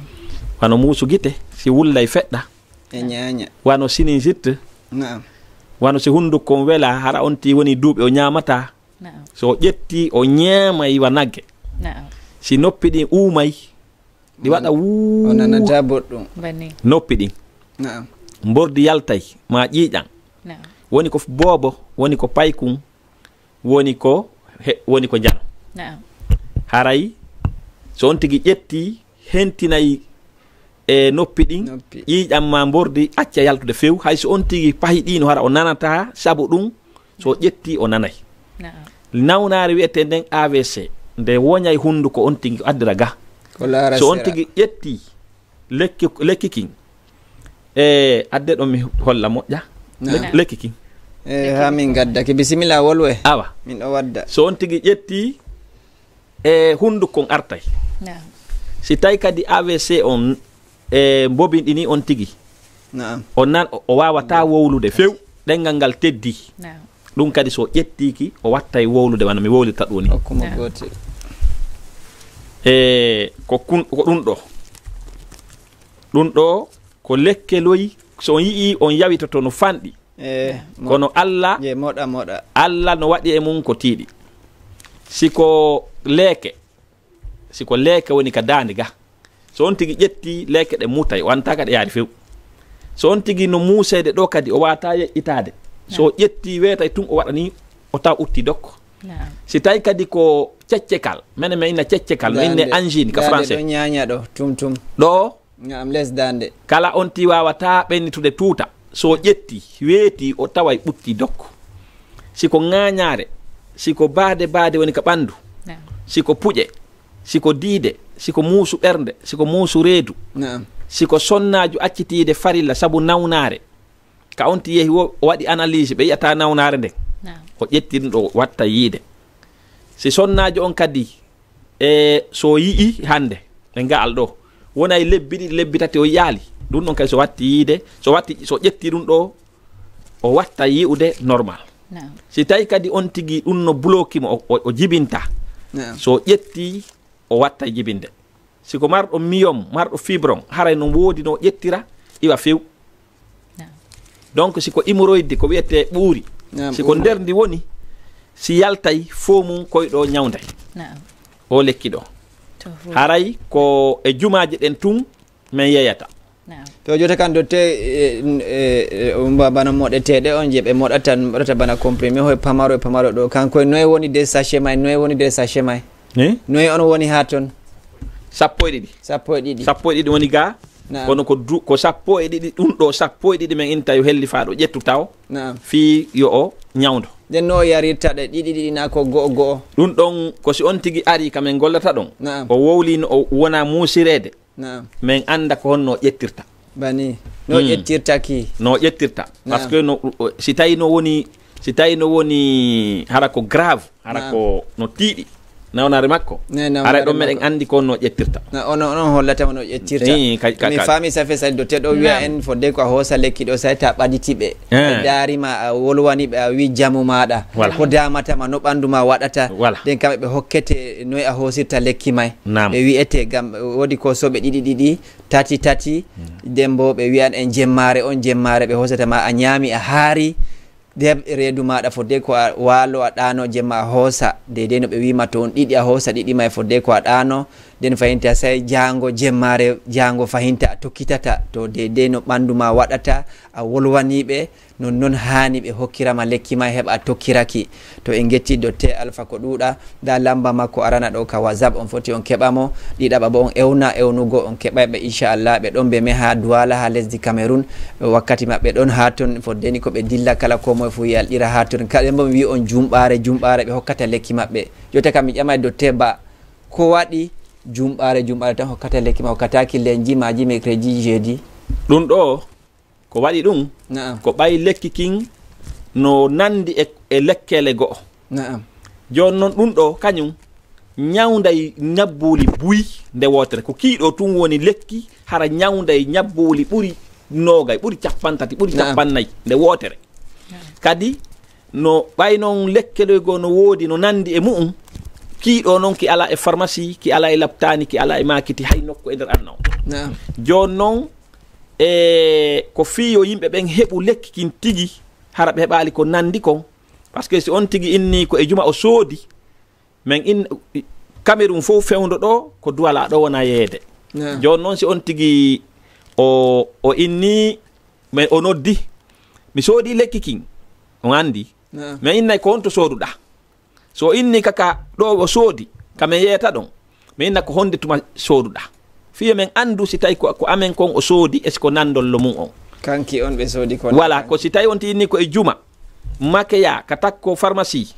Wano muusu gite si wullay feɗɗa. E ñaaña. Wano siningirte. Naam. wano si hunduko wela hara onti woni duuɓe o ñamata so ƴetti o ñaamay wa nagge si noppi ɗin uumay ɗi waɗa o nanata boɗɗum noppi ɗin mbordi yaltay ma ƴiiƴan woni ko boobo woni ko paykun woni ko jano haray so on tigi ƴetti hentinayi e noppi ɗin ƴiiƴam ma mbordi acca yaltude few hay so on tigi pahi ɗino hara o nanata sabu ɗum so ƴetti o nanay nawnare wiyete nden AVC nde woñay hunduko on tigi addira ga so on tigi ƴetti lekki kin adde ɗo mi holla moƴƴa lekki kin ha min gaddake bisimilla wolwe awa min ɗo wadda so on tigi ƴetti hundukon artay si tawi kadi AVC on mbobin ɗini on tigi on nan o wawata wowlude few ɗengal ngal teddi ɗum kadi so ƴettiki o wattay wowlude wana mi wowlirta ɗo ni ko ɗum ɗo ko lekkeloyi so on yii on yawitoto no fanɗi kono Allah no waɗi e mum ko tiiɗi siko leeke woni ka dande ga so on tigi ƴetti leeke ɗe mutay wanta kadi yaari few so on tigi no muusede ɗo kadi o wata yeƴƴitade so ƴetti weetay tun o waɗa ni o taw utti dokko si tawi kadi ko ceccekal mene mi inna ceccekal no inne angine ka français ɗo ñaña ɗo tum ɗo ngam lesdande kala on ti wawata ɓennitude tuuta so ƴetti weeti o taway ɓutti dokko siko ŋañare siko baade woni ka ɓandu siko puƴe siko diide siko muusu ɓernde siko muusu reedu siko sonnaju accitiide farilla sabu nawnare ka on ti yehi o waɗi analyse ɓe yiyata nawnare nden o ƴetti ɗum ɗo watta yiide si sonnajo on kadi so yii hande ɓe gaal ɗo wonay lebbi ɗiɗi lebbi tati o yaali ɗum ɗon kadi so watti yiide so ƴetti ɗum ɗo o watta yi'ude normal si tawi kadi on tigi ɗum no bloquimo o jibinta so ƴetti o watta jibinde siko marɗo miyom marɗo fibron haray no woodi no ƴettira iwa few donc siko hémorroïde ko wiyete ɓuuri siko nder ndi woni si yaltay fo mum koyɗo ñawday o lekki ɗo haray ko e jumaje ɗen tun min yeyata to jota kan dotte bana moɗeteɗe on je ɓe moɗata bana comprimé hoye pamaro ɗo kankoye noye woni des sachet may noye woni des sachet may noye on woni ha ton sappo e ɗiɗi woni ga kono ko sappo e ɗiɗi ɗum ɗo sappo e ɗiɗi min inta yo helli fa ɗo ƴettu taw fi yo o ñawdo nden no yarirta ɗe ɗiɗi na ko go'o ɗum ɗon ko si on tigi ari kamin gollata ɗon o wowli no o wona muusirede min anda ko honno ƴettirta bani no ƴettirta ki no ƴettirta par ce que no si tawi no woni hara ko grave hara ko no tiiɗi nawnare makko ara ɗon meɗen andi ko no ƴettirta on hollatama no ƴettirta mi faami safe sadi dotte ɗo wiya en fodde ko a hoosa lekki ɗo sai ta ɓaɗitiɓe ɓe daarima a wolwaniɓe a wi jamu maɗa ko damatama no ɓandu ma waɗata nden kamɓe ɓe hokkete noyi a hoosirta lekki may ɓe wiyete gam woodi ko soɓe ɗiɗi tati nden bo ɓe wiyan en jemmare ɓe hoosatama a ñaami a haari deb reedu maɗa fodde ko a waalo a ɗano jemma a hoosa dedei no ɓe wima to on ɗiɗi a hoosa ɗiɗi may fodde ko a ɗano nden fahinta sai jango jemmare jango fahinta a tokkitata to dedei no ɓandu ma waɗata a wolwaniɓe non hani ɓe hokkirama lekki ma heɓa a tokkiraki to en getti dotte alpha ko ɗuuɗa da lamba makko arana ɗo ka whatsapp on foti on keɓamo ɗiɗaɓa bo on ewnugo on keɓayɓe inchallah ɓe ɗon ɓe meha Douala ha lesdi Cameroun wakkati maɓɓe ɗon ha ton foddeni ko ɓe dilla kala ko moye fu yalɗira ha ton kaɗen bo mi wi on jumɓare ɓe hokkata lekki maɓɓe jotta kam mi ƴamay dotte ba ko waɗi jumɓare tan hokkata lekki ma hokkataki lenji maji mercredi jeudi ɗum ɗo ko waɗi ɗum ko ɓay lekki kin no nandi e lekkele go'o joni noon ɗum ɗo kañum ñawday ñabbuli buy nde wotere ko kiiɗo tun woni lekki hara ñawday ñabbuli ɓuri nogay ɓuri capantati ɓuri capannayyi nde wotere kadi no ɓay noon lekkeloygo no woodi no nandi e mu'um kiiɗo noon ki ala e pharmacie ki ala e laptani ki ala e makiti hay nokku e nder adna o joni noon ko fiyo yimɓe ɓen heɓu lekki kin tigi hara ɓe heɓali ko nandi kon par ce que si on tigi inni ko e juma o soodi min in Cameroun fof fewndo ɗo ko Douala ɗo wona yeede joni noon si on tigi o inni mais o noddi mi soodi lekki kin on andi mais innay ko honto sooduɗa so inni kaka ɗo o soodi kamen yeeta ɗon mi inna ko honde tuma sooduɗa fiye men andu si tawi ko amen kon o soodi est ce que nandollo mum on kanki on ɓe soodi ko voilà ko si tawi on ti inni ko e juma makeya ka takko pharmacie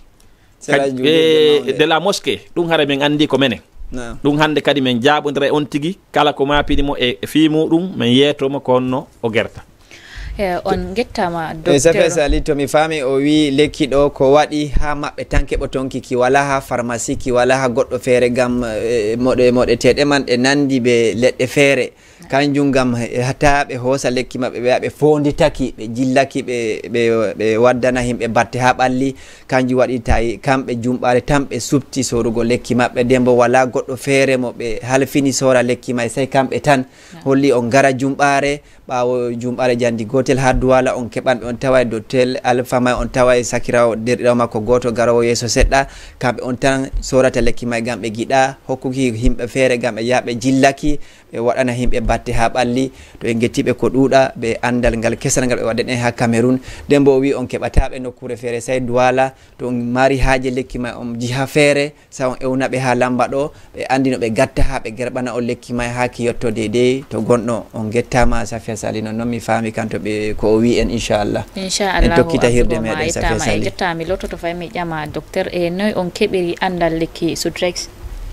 de la mosquée ɗum hara men andi ko menen ɗum hande kadi men jaɓodira on tigi kala ko mapinimo e fi muɗum min yeetomo ko honno o gerta on gettama docteur safe sali to mi faami o wi lekki ɗo ko waɗi ha maɓɓe tan keɓotonki ki wala ha pharmacie ki wala ha goɗɗo feere gam moɗeteɗe man ɗe nandi ɓe leɗɗe feere kanjum gam hata ɓe hoosa lekki maɓɓe ɓe ɓe fonditaki ɓe jillaki ɓe waddana himɓe batte ha ɓalli kanjum waɗi tawi kamɓe jumɓare tan ɓe subti sorugo lekki maɓɓe nden bo wala goɗɗo feere mo ɓe halfini sora lekki may sey kamɓe tan holli on gara jumɓare ɓawo jumɓare jandi gotel ha Douala on keɓanɓe on tawa dotel alpha may on tawa sakirawo derɗirawo makko goto garowo yeeso seɗɗa kamɓe on tan sorata lekki may gam ɓe giɗa hokkuki himɓe feere gam ɓe yaɓe jillaki ɓe waɗana himɓe batte ha ɓalli to ɓe gettiɓe ko ɗuuɗa ɓe andal ngal kesal ngal ɓe waɗen ha Cameroun nden bo o wi on keɓataɓe nokkure feere say Douala to on mari haaje lekki may on jiha feere sa on ewnaɓe ha lamba ɗo ɓe andi no ɓe gatta ha ɓe gerɓana on lekki may ha ki yetto dedei to gonɗo on gettama Safia Sali noon mi faami kanto ɓe ko o wi en inchallah en tokkita hirde meɗen Safia Sali jettami lottoto fay mi ƴama docteur e noy on keɓiri andal lekki Sudrex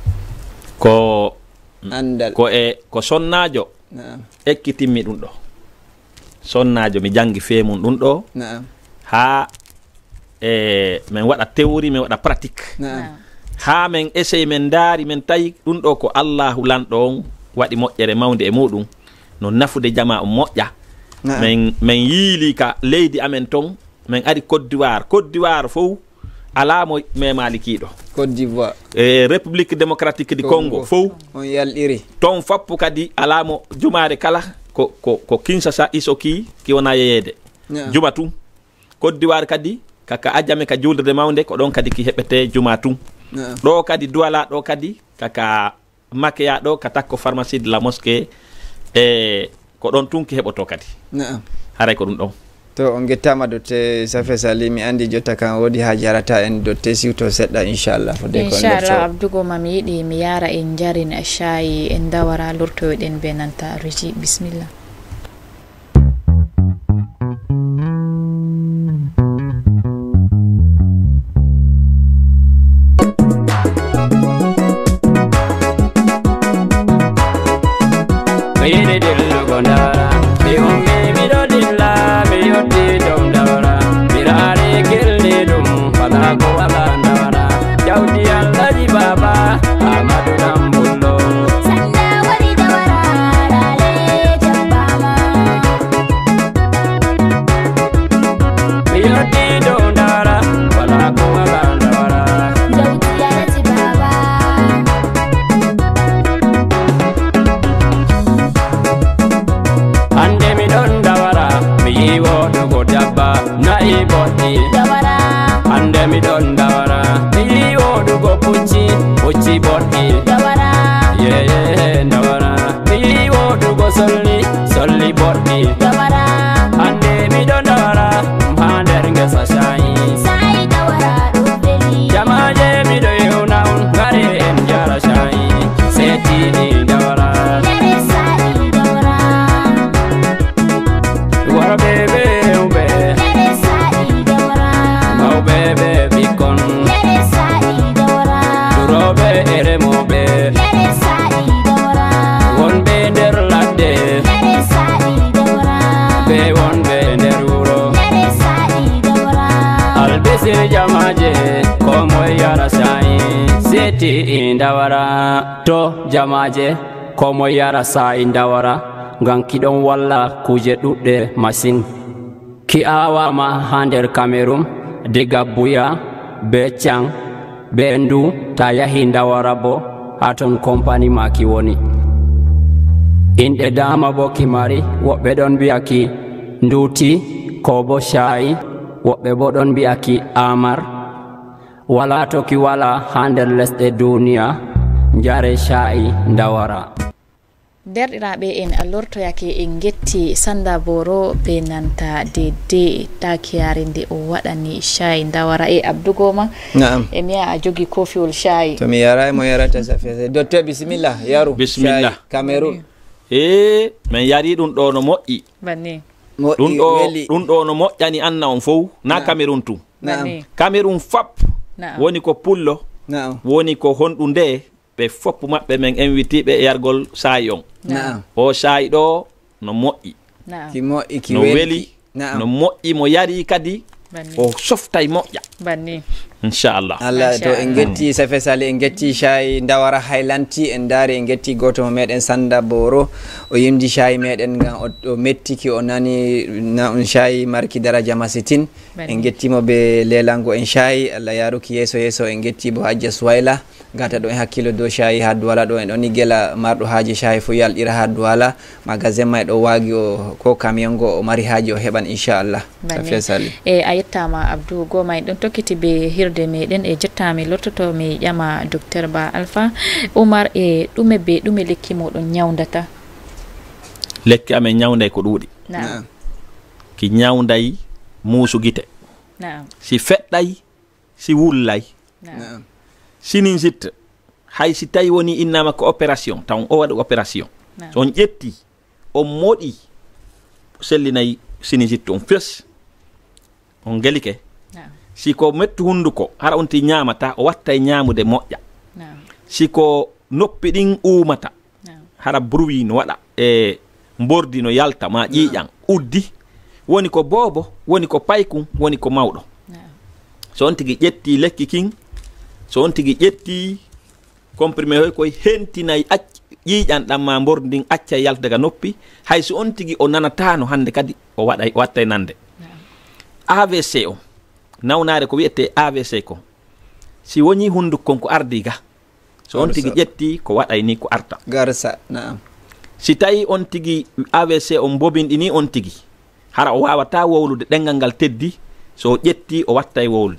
ko andal ko sonnajo ekkitimmi ɗum ɗo sonnajo mi jangi feemum ɗum ɗo ha min waɗa théorie min waɗa pratique ha min essaye min daari min tawi ɗum ɗo ko Allahu lanɗo on waɗi moƴƴere mawde e muɗum no nafude jama o moƴƴa min yiili ka leydi amen ton min ari Côte d'Ivoire fof ala mo memali kiiɗo Côte d'Ivoire République démocratique du Congo fof on yalɗiri ton fappu kadi ala mo jumare kala ko Kinshasa isoki ki wona yeeyede juma tum Côte d'Ivoire kadi kaka ajame ka juldede mawde ko ɗon kadi ki heɓete juma tum ɗo kadi Douala ɗo kadi kaka makeya ɗo ka takko pharmacie de la mosquée ko ɗon tun ki heɓoto kadi haray ko ɗum ɗon to on gettama dotte Safia Sali mi andi jotta kan wodi ha jarata en dotte siwto seɗɗa inchallah inchallah abdugo mami yiɗi mi yara en jarin shayi en dawara lortoyoɗen be nanta régie bisimillah Dawara to jamaje komo yara sa indawara ngam kiɗon walla kuje ɗuɗɗe masin ki awama ha nder Cameroun diga buya be can be ndu ta yahi dawara bo ha ton compagnie maki woni inɗe dama bo ki mari woɓɓe ɗon mbiya ki nduti ko bo shayi woɓɓe bo ɗon mbi'a ki amar wala to ki wala ha nder lesɗe duniya jare sha'i ndawara. derɗiraɓe en allortoyake en getti Sanda Boro be nanta dede takiyare nde o waɗani shayi ndawara e abdugoma. Naam. E miya a jogi kofiwol shayi. To mi yaray mo yarata safe. Docteur bismillah yaru. Bismillah. Cameroon. Men yari ɗum ɗo no moƴƴi. Banni. Ɗum ɗo no moƴƴani anna on fof na Cameroon tu. Cameroon fap woni ko pullo woni ko honɗu nde ɓe fopp maɓɓe men invitiɓe e yargol sayi on. O sayi ɗo no moƴƴi no weli no moƴƴi mo yari kadi o softay moƴƴa inchallah. Allah to en getti safe sali en getti shayi ndawara haylanti en daari en getti goto mo meɗen Sanda Boro o yimdi shayi meɗen ngam o mettiki o nani na on shayi marki daraja masitin en gettimo be lelango en shayi Allah yaruki yeso yeso en getti bo Hajja Suwaila gata ɗo en hakkilo dow shayi ha Douala ɗo en ɗonni gela marɗo haaji shayi fo yalɗira ha Douala magasin may ɗo wagi o ko camion go o mari haaji o heɓan inchallah safe sali. A yettama Abdou Goma en ɗon tokkiti be hirde meɗen e jettami lottoto mi ƴama Docteur Ba Alpha Oumar e ɗume be ɗume lekki moɗon ñawdata? Lekki amen ñawday ko ɗuuɗi. Ki ñawday muusu gite. Si feɗɗay si wullay sinin sitta hay si tawi woni innama ko opération taw o waɗi opération on ƴetti on moɗi sellinayi sinin sitta on fes on gelike siko mettu hunduko hara on ti ñamata o wattay ñamude moƴƴa siko noppi ɗin umata hara bruit no waɗa e mbordi no yalta ma ƴiƴan uddi woni ko bobo woni ko paykum woni ko mawɗo so on tigi ƴetti lekki kin so on tigi ƴetti comprimé hoy koye hentinayi ƴiƴan ɗam ma mbordi ndin acca yalta daga noppi hay so on tigi o nanatano hande kadi o wattay nande. AVC o nawnare ko wiyete AVC ko si woni hunduko kon ko ardi ga so on tigi ƴetti ko waɗay ni ko arta garsa. Naam. si tawi on tigi AVC on bobinɗi ni on tigi hara o wawata wowlude ɗengal ngal teddi so o ƴetti o wattay wowlude.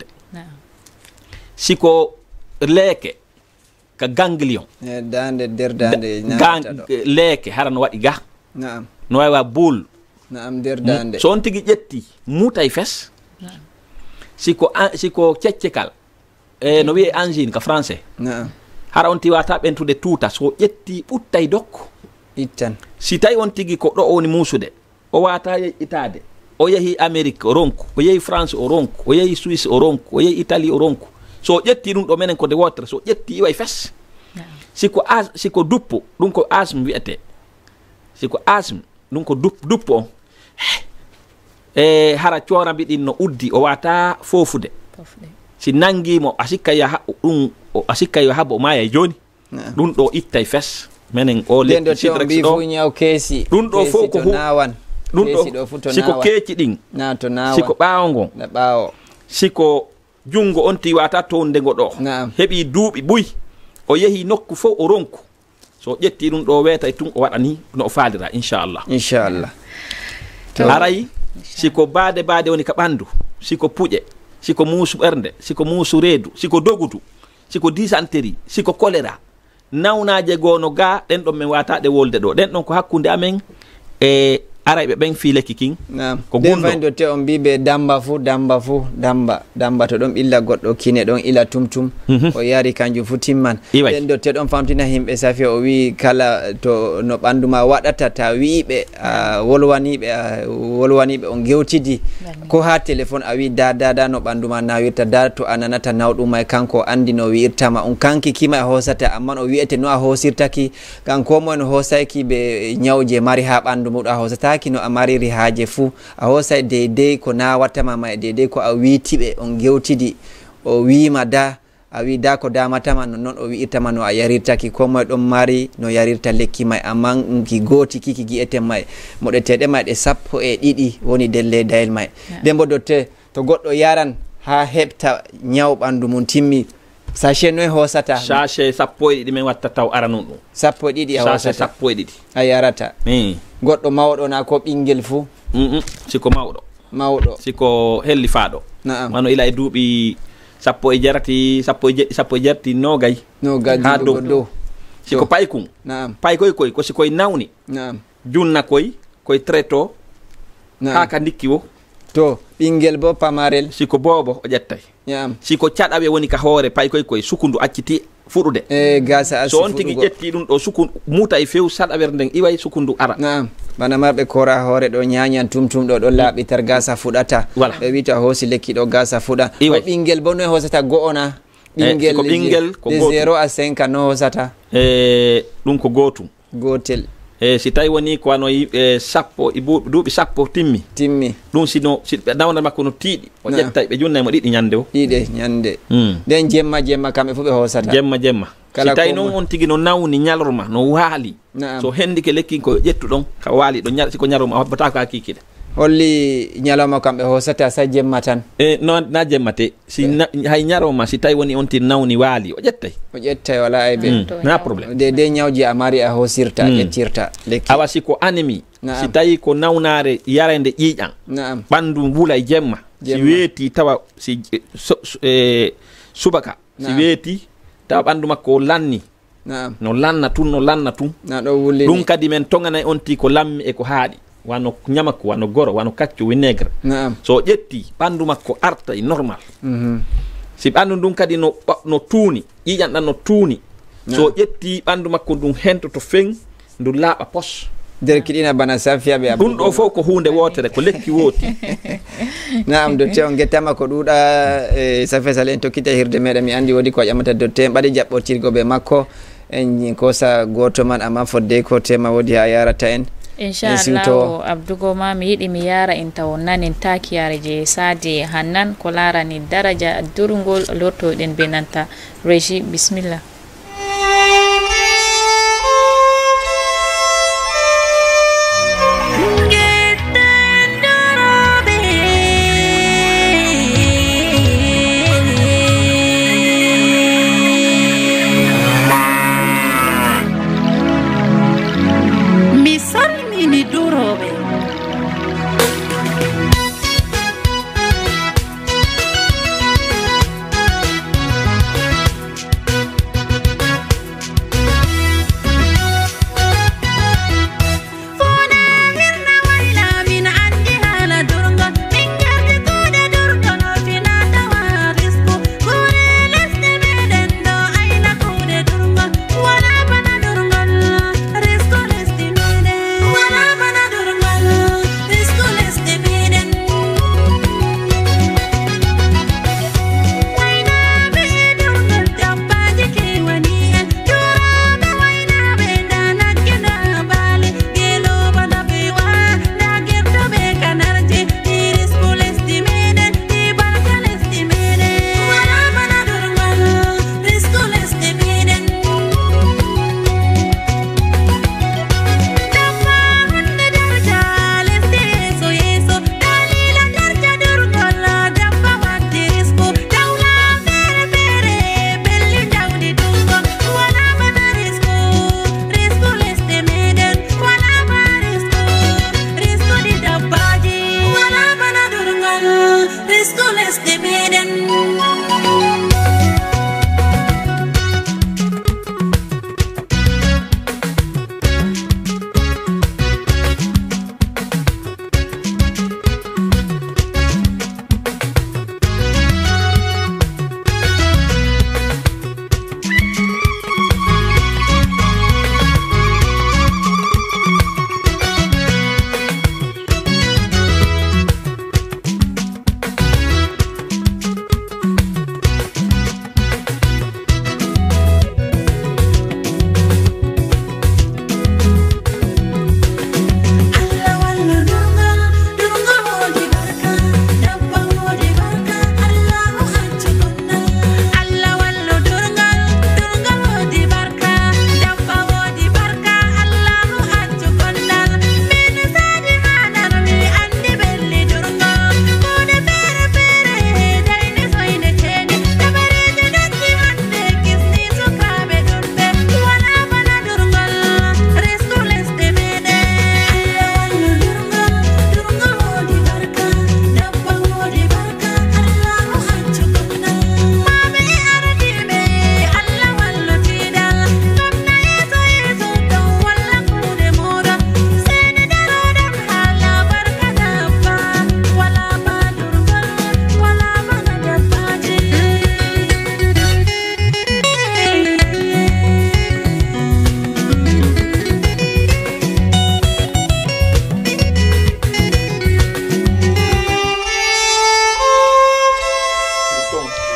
siko leeke ka ganglion dande der dande leeke hara no waɗi ga no wawa bool der dande so on tigi ƴetti muutay fes siko ceccekal no wiye angine ka français hara on tiwata ɓentude tuuta so ƴetti ɓuttay dokko ittan si tawi on tigi ko ɗo o woni muusude o wata itade o yehi Amérique o ronku o yehi France o ronku o yehi Suisse o ronku o yehi Italie o ronku so ƴetti ɗum ɗo menen ko de wotere so ƴetti iway fes siko duppo ɗum ko asme wiyete siko asme ɗum ko duppo on e hara corambi ɗin no uddi o wata fofude si nangimo a sikkay ɗum a sikkay haɓa o maya joni ɗum ɗo ittay fes menen o lekki sidrex ɗo ɗum ɗo fof ko ɗum ɗo siko keeci ɗin siko ɓaawo ngon siko jungo on ti wata tonde ngo ɗo heɓi duuɓi ɓuy o yehi nokku fof o ronku so ƴetti ɗum ɗo weetay tun o waɗa ni no o faalira inchallah arayi siko baade woni ka ɓandu siko puƴe siko muusu ɓernde siko muusu reedu siko dogudu siko dysenterie siko choléra nawnaje goo no ga ɗen ɗon min wataɗe wolde ɗo ɗen ɗon ko hakkude amen e arayɓe ɓen fi lekki kin ko gunɗo te on mbiɓe damba to ɗon ɓilla goɗɗo kine ɗon ila tumtum o yari kanjum fu timman ɗen do te ɗon famtina himɓe safi o wi kala to no ɓandu ma waɗata ta wiɓe wolwaniɓe on gewtidi ko ha téléphone a wi da no ɓandu ma nawirta da to a nanata nawɗuma e kanko andi no wi'irtama on kanki kima e hosata amma o wiyete no a hosirtaki kan ko moye no hosayki ɓe ñawje mari ha ɓandu muɗum a hosata no a mariri haaje fuu a hosay deydey ko nawatama ma e deydey ko a wiitiɓe on gewtidi o wiima da a wi da ko damatama non o wi'irtama no a yarirtaki ko moye ɗon mari no yarirta lekki may amma ki gooti kiki gui'eten may moɗeteɗe may ɗe 12 woni delle dayel may nden bo dotte to goɗɗo yaran ha heɓta ñaw ɓandu mum timmi sachet noy hosata sachet 12 men watta taw aranum ɗum 12 a hosata 12 a yarata goɗɗo mawɗo na ko ɓinguel fuu siko mawɗo mawɗo siko helli faaɗo wano ila e duuɓi sappo e jarati nogay ha dow siko pay kum pay koy ko sikoye nawni junna koye traito ha ka ndikki wo to ɓinguel bo pamarel siko bobo o ƴettay siko caɗaɓe woni ka hoore pay koye sukundu acciti fuɗude gasa so on tigi ƴetti ɗum ɗo sukundu muta e few saɗaɓere nden iway sukundu ara bana marɓe kora hoore ɗo ñañan tumtum ɗo laaɓitar gasa fuɗata ɓe wita hoosi lekki ɗo gasa fuɗa o ɓinguel bo noe hosata go'ona ɓinguel de 0 à 5 no hosata ɗum ko gotel si tawi woni ko wano sappo duuɓi sappo timmi ɗum si ɓe nawna makko no tiiɗi o ƴettay ɓe junnaymo ɗiɗi ñande o ɗiɗe ñande nden jemma kamɓe fof ɓe hosata jemma si tawi noon on tigi no nawni ñalorma no waali so hendike lekki ko ƴettu ɗon ka waali ɗo siko ñalorma hobbata ko ha kikiɗe holli ñalawma kamɓe hosata sa jemma tan na jemmate hay ñalawma si tawi woni on ti nawni waali o ƴettay wala aybe na probléme de ñawji a mari a hosirta ƴettirta lekki awa siko anémie si tawi ko nawnare yarende ƴiiƴan ɓandu wula e jemma si weeti tawa si subaka si weeti tawa ɓandu makko lanni no lanna tun ɗum kadi men toganay on ti ko lammi e ko haaɗi wano ñamako wano goro wano kaccu vinaigre so ƴetti ɓandu makko arta e normal si ɓandu ndun kadi no tuuni ƴiƴan ɗan no tuuni so ƴetti ɓandu makko ndun hentoto feng ndu laaɓa pos derkiɗina bana safiyaɓe ɗum ɗo fof ko hunde wotere ko lekki wooti docteur on gettama ko ɗuuɗa safia sall en tokkita hirde meɗen mi andi woodi ko ƴamata docteur mbaɗi jaɓɓotirgoɓe makko en kosa goto man amma fodde ko tema woodi ha yarata en inchallahu abdugo ma mi yiɗi mi yara en taw nanen takiyare je sadi hannan ko larani daraja durgol lortoɗen be nanta régie bisimilla.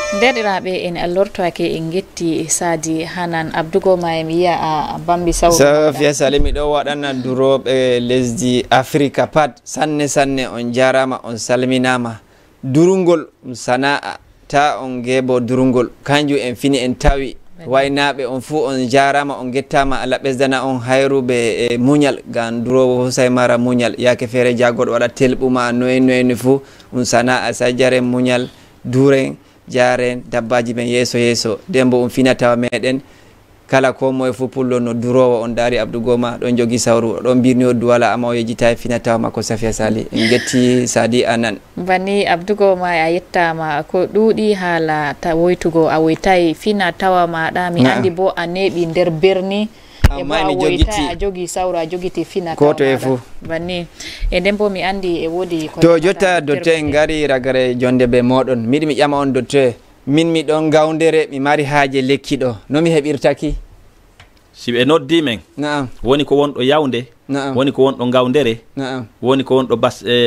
derɗiraɓe en allortoake en getti Sadi Hanan Abdougoma en wiya a bambi Safia Sali miɗo waɗana duroɓe lesdi Africa pat sanne sanne on jarama on salminama. Durungol sana'a ta on gebo durungol kanju en fini en tawi waynaɓe on fu on jarama on gettama Allah ɓesdana on hayruɓe muñal gan durowo hosay mara muñal yake feere jagoɗo waɗa telɓuma noyni fu sana'a sa jaren muñal duren jaren dabbaji men yeeso dembo finatawa meɗen kala ko moye fu pullo no durowo on daari Abdougoma ɗon jogi sawru ɗon mbirni o duwala ama o yejjita finatawa makko Safia Sali en getti Sadi Anan banni Abdougoma a yettama ko ɗuuɗi haala woytugo a woytayi finatawa maɗa mi andi bo a neeɓi nder berni amma mi jogiti a jogi sawru a jogiti finatawa koto e fu banni e nden bo mi andi e woodi to jotta dotte en gari ragare jonde be moɗon miɗi mi ƴama on dotte min miɗon gawdere mi mari haaje lekki ɗo no mi heɓirtaki si ɓe noddi men woni ko wonɗo yawde woni ko wonɗo gawdere woni ko wonɗo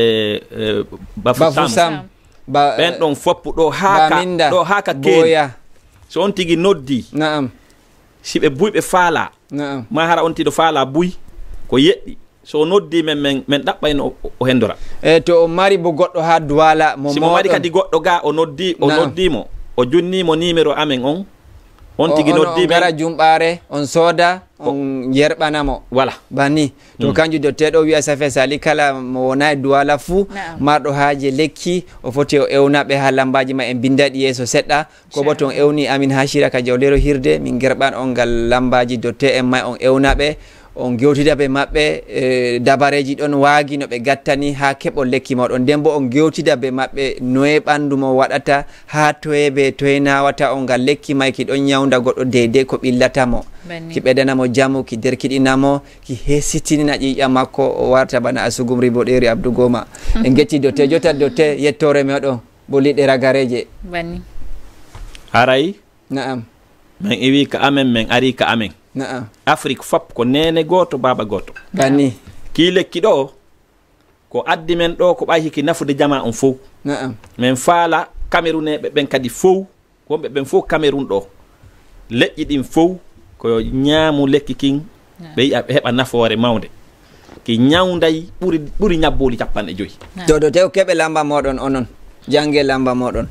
Bafoussam ɓen ɗon foppu ɗo haka keeɗi so on tigui noddi si ɓe buy ɓe faala ma hara on tiɗo faala buy ko yeɗɗi so noddi men ɗaɓɓayno o hendora to o mari bo goɗɗo ha duwala simo mari kadi goɗɗo ga o noddimo o junnimo numéro amen on tigi noddi gara jumɓare on sooda on yerɓanamo voilà banni to kanjum dotteɗo wiya Safia Sali kala mo wona e duwala fuu marɗo haaje lekki o foti o ewnaɓe ha lambaji ma en bindaɗi yeeso seɗɗa ko bo to on ewni amin ha Shira ka Jawlero Hirde min gerɓan on ngal lambaji dotte en may on ewnaɓe on gewtida be maɓɓe dabareji ɗon waagi no ɓe gattani ha keɓol lekki mawɗon nden bo on gewtida be maɓɓe noye ɓandu mo waɗata ha toye toye nawata on ngal lekki may ki ɗon ñawda goɗɗo deydey ko ɓillatamo ki ɓedanamo jamu ki derkiɗinamo ki hesitinina ƴiƴam makko o warta bana asugumri boɗeri Abdougoma en getti dotte jotta dotte yettore meɗon boliɗe ragareje banni haray naam men iwi ka amen men ari ka amen Afrique fop ko nene goto baba goto banni ki lekki ɗo ko addi men ɗo ko ɓay hiki nafude jama on fof min faala Camerouneɓe ɓen kadi fof wonɓe ɓen fof Cameroun ɗo leƴƴi ɗin fof ko ñaamu lekki kin ɓe yiya ɓe heɓa nafoore mawde ki ñawday ɓuri ñabboli 50 to tew keɓe lamba moɗon onon jange lamba moɗon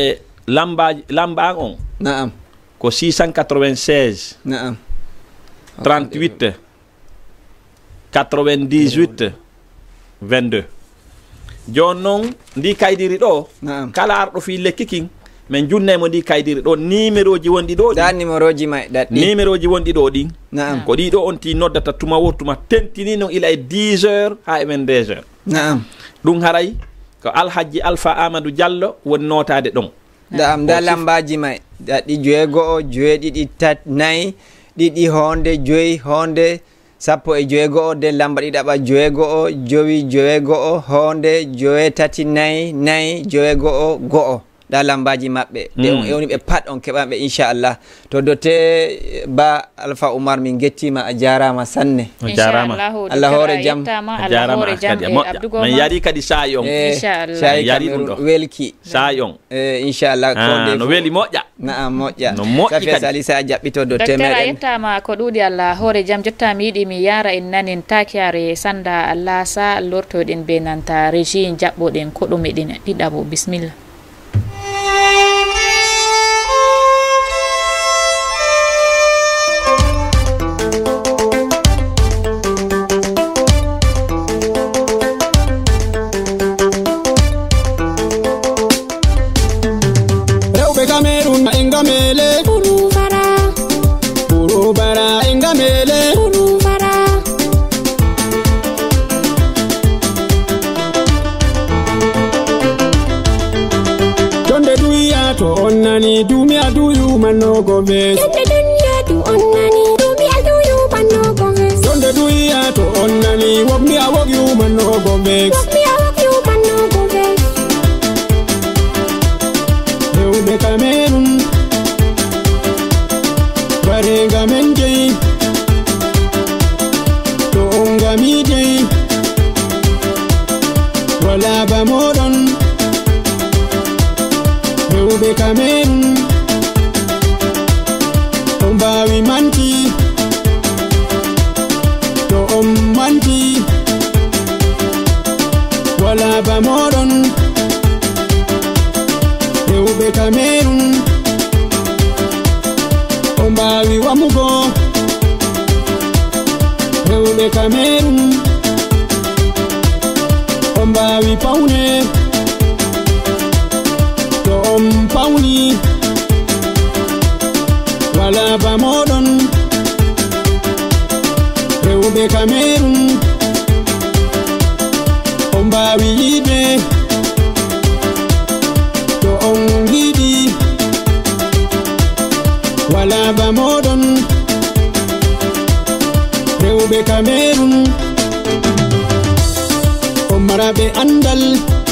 lamba on ko 696 38 98 22 joni noon ndi kaydiri ɗo kala arɗo fi lekki kin min junnemo ndi kaydiri ɗo numéro ji wonɗi ɗo numéro ji wonɗi ɗo ɗin ko ɗiɗo on ti noddata tuma wo tuma tentini noon ila e 10 heures ha e men 2 heures ɗum haray ko Alhaji Alpha Amadou Diallo woni notade ɗon da lambaji may ɗi 6 jeeɗiɗi 4 ɗiɗi honde 5 honde 15 de lamba ɗiɗaɓa 6 jowi 6 honde 3 4 5 da lambaji maɓɓe ɗe on ewni ɓe pat on keɓaɓe inchallah to dotte ba Alpha Oumar min gettima a jarama sanne Allah hoore jam min yari kadi sayi on yari ɗum ɗo welki sayi on inchallah no weeli moƴƴa moƴƴa no moƴƴi Safia Sali sa jaɓɓito dotte meɗen a yettama ko ɗuuɗi Allah hoore jam jotta mi yiɗi mi yara en nanin takiyare sanda Allah sa lortoɗen be nanta régie jaɓɓoɗen ko ɗumeɗen ɗiɗaɓo bisimilla rewɓe Cameroun on mbawi manti to on manti wala ba moɗon rewɓe Cameroun on mbawi wamugo rewɓe Cameroun on mbawi pawne to on pawni wala ba moɗon rewɓe Cameroun on mbawi yiide to on yiɗi wala ba moɗon rewɓe Cameroun on maraɓe andal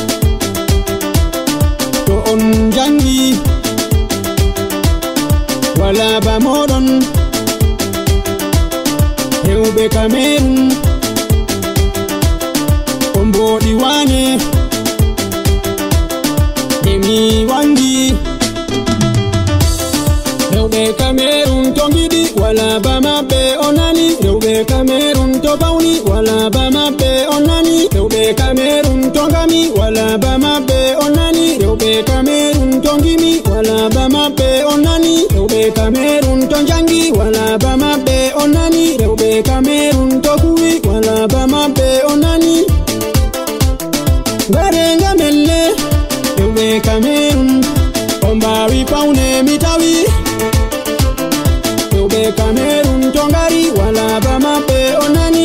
to on jangi wala ba moɗon rewɓe Cameroun on mboɗi wane emi wangi rewɓe Cameroun to giɗi wala ba maɓɓe o nani rewɓe Cameroun to bawni wala ba maɓɓe o nani rewɓe Cameroun to ngami wala ba maɓɓe o nani rewɓe Cameroun to ngimi wala ba maɓɓe o nani rewɓe Cameroun to jangi wala ba maɓɓe o nani rewɓe Cameroun to kuwi wala ba maɓɓe o nani garenga melle rewɓe Cameroun on mbawi pawne mi tawi rewɓe Cameroun to ngari wala ba maɓɓe o nani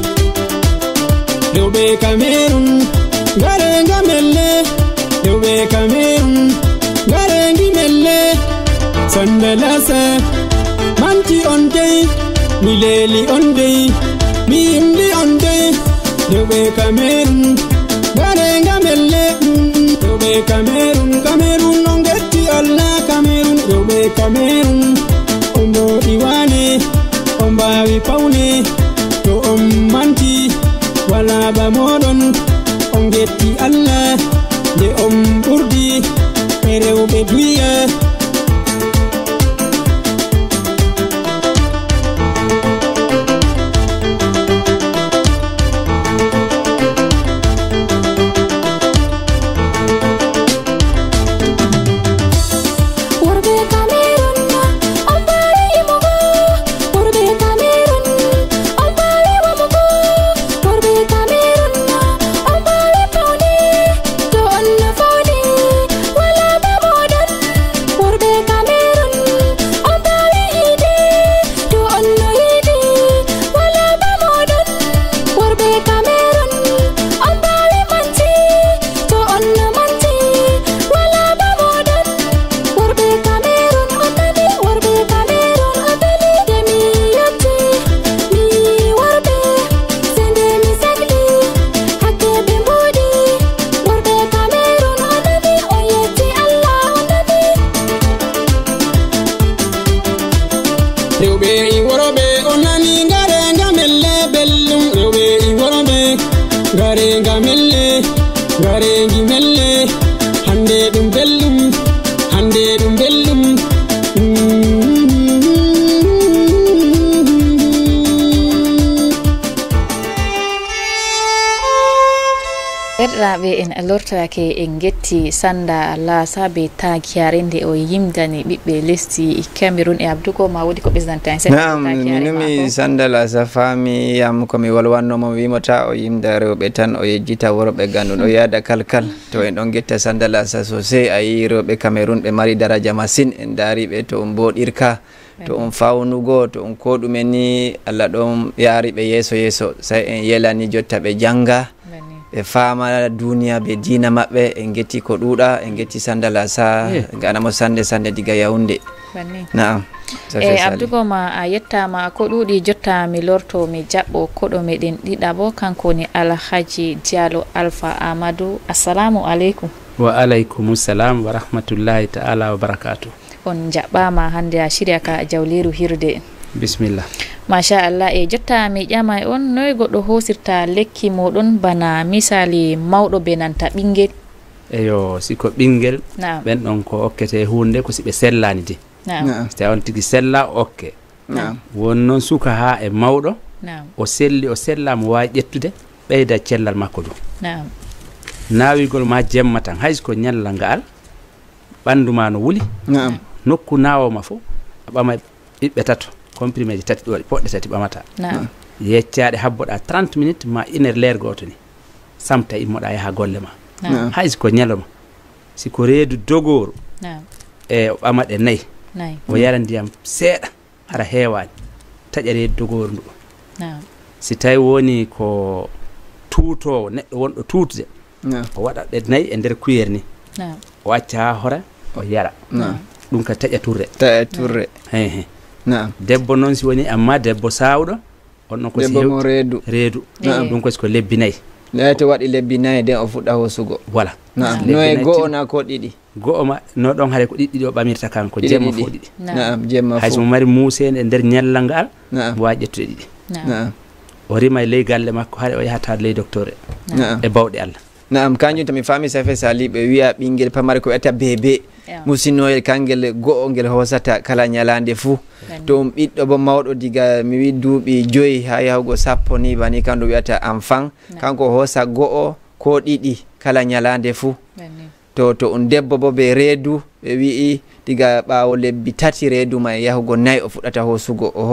rewɓe Cameroun garenga melle rewɓe Cameroun garengi melle sandalasa manti on dey mi leeli on dey mi yimɗi on dey rewɓe Cameroun garenga melle rewɓe Cameroun Cameroun on getti Allah Cameroun rewɓe Cameroun on mboɗi wane on mbawi pawne to on manti wala ba moɗon on getti Allah nde on ɓurdi e rewɓe duniya rewɓe i woroɓe o nani garenga melle bellum rewɓe i woroɓe garenga melle garengi melle hande ɗum bellum hande ɗum bellum derɗiraɓe en lortake en getti sanda lasabe tagiare nde o yimdani ɓiɓɓe lesdi Cameroun e abdugo ma wodi ko ɓesdanta en nam minumi sanda lasa fami yam komi walwannomo wimata o yimda rewɓe tan o yejjita worɓe gandun o yaada kalkal to en ɗon getta sanda lasa sosai a yi rewɓe Cameroun ɓe mari daraja masine en daariɓe to on mboɗirka to on fawnugo to on ko ɗumen ni Allah ɗon yaari ɓe yeeso yeeso sai en yelani jotta ɓe janga ɓe fama duniya ɓe dina maɓɓe en getti ko ɗuuɗa en getti sanda lasa ganamo sande sande diga Yaoundé naam abdugo ma a yettama ko ɗuuɗi jotta mi lorto mi jaɓɓo koɗo meɗen ɗiɗaɓo kanko ni Alhaji Diallo Alpha Amadou assalamu aleykum. wa aleykum salam wa rahmatullahi ta'ala wa barakatuh. on jaɓɓama hande a shirya ka jawliru hirde bisimillah. machallah e jotta mi ƴama on noy goɗɗo hosirta lekki moɗon bana misali mawɗo be nanta ɓinguel. eyo siko ɓinguel ɓen ɗon ko okkete hunde ko siɓe sellani de so tawi on tigui sella okke won noon suka ha e mawɗo o selli o sellama wawi ƴettude ɓeyda cellal makko ɗum nawigol ma jemma tan hayso ñalla ngal ɓandu ma no wuli nokku nawoma fo a ɓama ɓiɓɓe tato comprimé ji tati ɗo poɗɗe tati ɓamata yeccaɗe habboɗa 30 minutes ma 1 heure leer goto ni samta immoɗa yaha golle ma hayso ko ñaloma siko reedu dogoro e o ɓamaɗe 4 o yara ndiyam seeɗa hara heewani taƴa reedu dogoro ndu si tawi woni ko tuutowo neɗɗo wonɗo tuutude o waɗa ɗe 4 e nder kuyere ni o acca ha hora o yara ɗum ka taƴa turre debbo noon si woni amma debbo sawɗo on noon ko debbo reedu ɗum ko siko lebbi 4 to waɗi lebbi 4 den o fuɗɗa hosugo voilà no e go'o na ko ɗiɗi go'o ma no ɗon haade ko ɗiɗɗi o ɓamirta kanko jemma fo ɗiɗi jemma hayso mo mari muusede e nder ñallal ngal wawi ƴettude ɗiɗi o rima e ley galle makko haade o yahata ley docteur e bawɗe Allah naam kanjum to mi faami safe sali ɓe wiya ɓinguel pamare ko wiyata bébé musinoyel kangel go'o ngel hosata kala ñalande fuu to um ɓiɗɗo bo mawɗo diga mi wi duuɓi 5 ha yahugo 10 ni bani kanko wiyata enfant kanko hosa go'o ko ɗiɗi kala ñalande fuu to um debbo bo ɓe reedu ɓe wi'i diga ɓawo lebbi 3 reedu ma yahugo 4 o fuɗɗata hosugo o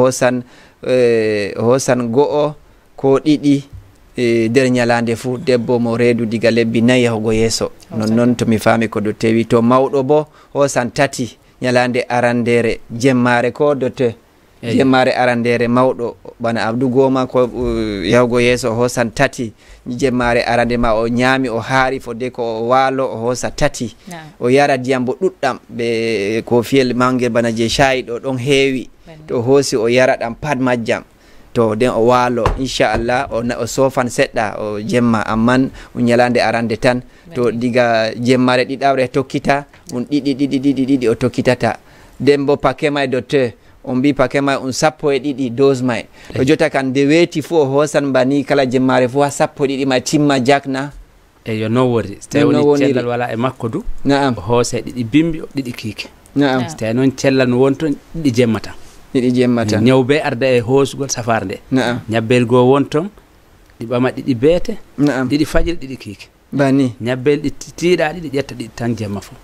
hosan go'o ko ɗiɗi nder ñalande fuu debbo mo reedu diga lebbi 4 yahugo yeeso non to mi faami ko dotte wi to mawɗo bo hosan 3 ñalande arandere jemmare ko dotte jemmare arandere mawɗo bana abdou goma ko yahugo yeeso hosan 3 jemmare arande ma o ñaami o haari fodde ko o waalo o hosa 3 o yara ndiyam bo ɗuɗɗam ɓe ko fiyel mangel bana je shayi ɗo ɗon heewi to hoosi o yara ɗam pat majjam to den o waalo inchallah o sofan seɗɗa o jemma amman o ñalande arande tan to diga jemmare ɗiɗawre tokkita ɗiɗi o tokkitata nden bo paquet may docteur on mbi paquet may 12 dose may to jotta kan nde weeti fuu o hoosan bani kala jemmare fuu ha 12 may timma jakna eyo non wori so tawi woni cellal wala e makko du o hoosa 2 bimbi 2 kiike so tawi noon cellal no won toon 2 jemmata ɗiɗi jemmata ñawbe arda e hoosugol safar nde ñabbel goo won toon ɗi ɓama 2 beete 2 fajiri 2 kiike bani ñabbel ɗi tiiɗa ɗiɗi ƴetta ɗiɗi tan jemma fof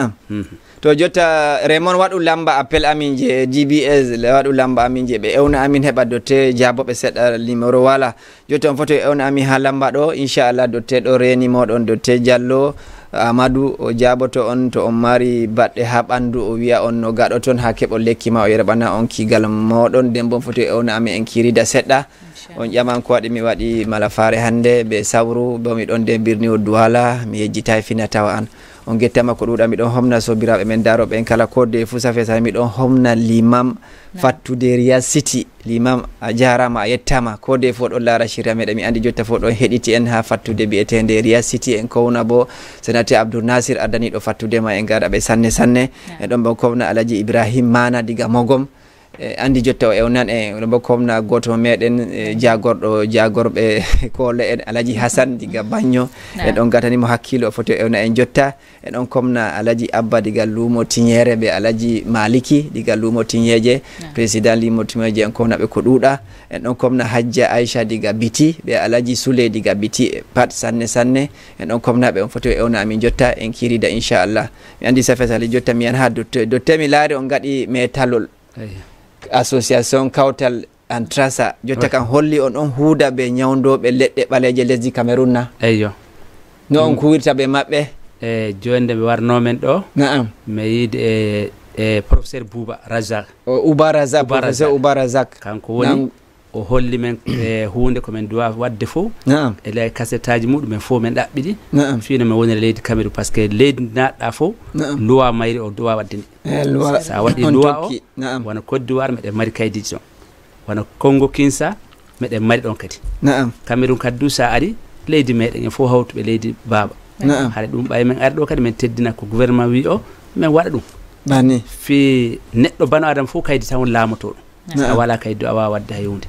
to jotta Raymond waɗu lamba appel amin je DBS waɗu lamba amin je ɓe ewna amin heɓa dotte jaboɓe seɗɗa numéro wala jotta on foto ewna amin ha lamba ɗo inchallah dotte ɗo reni moɗon dotte Diallo Amadou o jaboto on to on mari baɗɗe ha ɓandu o wiya on no gaɗo toon ha keɓo lekki ma o yerɓana on kigal moɗon nden bon foto ewna amin en kirida seɗɗa on ƴaman ko waɗi mi waɗi malafare hande ɓe sawru bo mi ɗon nde birni o Douala mi yejjita e finatawa an on gettama ko ɗuɗa miɗon homna sobiraɓe men daroɓe en kala kodde fuu safe sa miɗon homna limam fattude Riyad City limam a jarama a yettama kodde fo ɗon laara shirya meɗen mi andi jotta fo ɗon heɗiti en ha fattude mbiyetede Riyad City en kowna bo senate Abdou Nasir addaniɗo fattude ma en gaɗa ɓe sanne sanne e ɗon bo kowna Alaji Ibrahim Mana diga Mogom andi jotta o ewnan en bo komna goto meɗen jagorɓe kole en Alaji Hassan diga Bagno e ɗon gatanimo hakkilo o foti o ewna en jotta e ɗon komna Alaji Abba diga lumo Tiñere ɓe Alaji Maliki diga lumo Tiñeje président lumo Tiñeje en komna ɓe ko ɗuɗa en ɗon komna Hajja Aisha diga Biti ɓe Alaji Souley diga Biti pat sanne sanne en ɗon komna ɓe on foti o ewna amin jotta en kirida inchallah mi andi safe sali jotta mi yan ha dotte mi laari on gaɗi metalol association kawtal antrasa jotta kan holli on huuda ɓe ñawdoɓe leɗɗe ɓaleje lesdi Cameroun na eyyo no on kuwirta ɓe maɓɓe jonde ɓe warnomen ɗo naam mi yiide e professeur Bouba Razak professeur Ouba Razak kanko woni o holli men hunde komin duwa wadde fof e ley kasetaji muɗumen fof min ɗaɓɓiɗi fino min woni leydi Cameroun par ce que leydi natɗa fof loi mayri o duwa wadde ndi sa waɗi loi o wona Côte d'Ivoire meɗen mari kaydiji ɗon wona Congo Kinshasa meɗen mari ɗon kadi Cameroun kadi du sa ari leydi meɗen en fof hawtuɓe leydi baba haɗa ɗum ɓawi men ari ɗo kadi min teddina ko gouvernement wi o min waɗa ɗum bani fi neɗɗo bano adama fof kaydi tan laamoto ɗum sa wala kaydi a wawa wadde hay hunde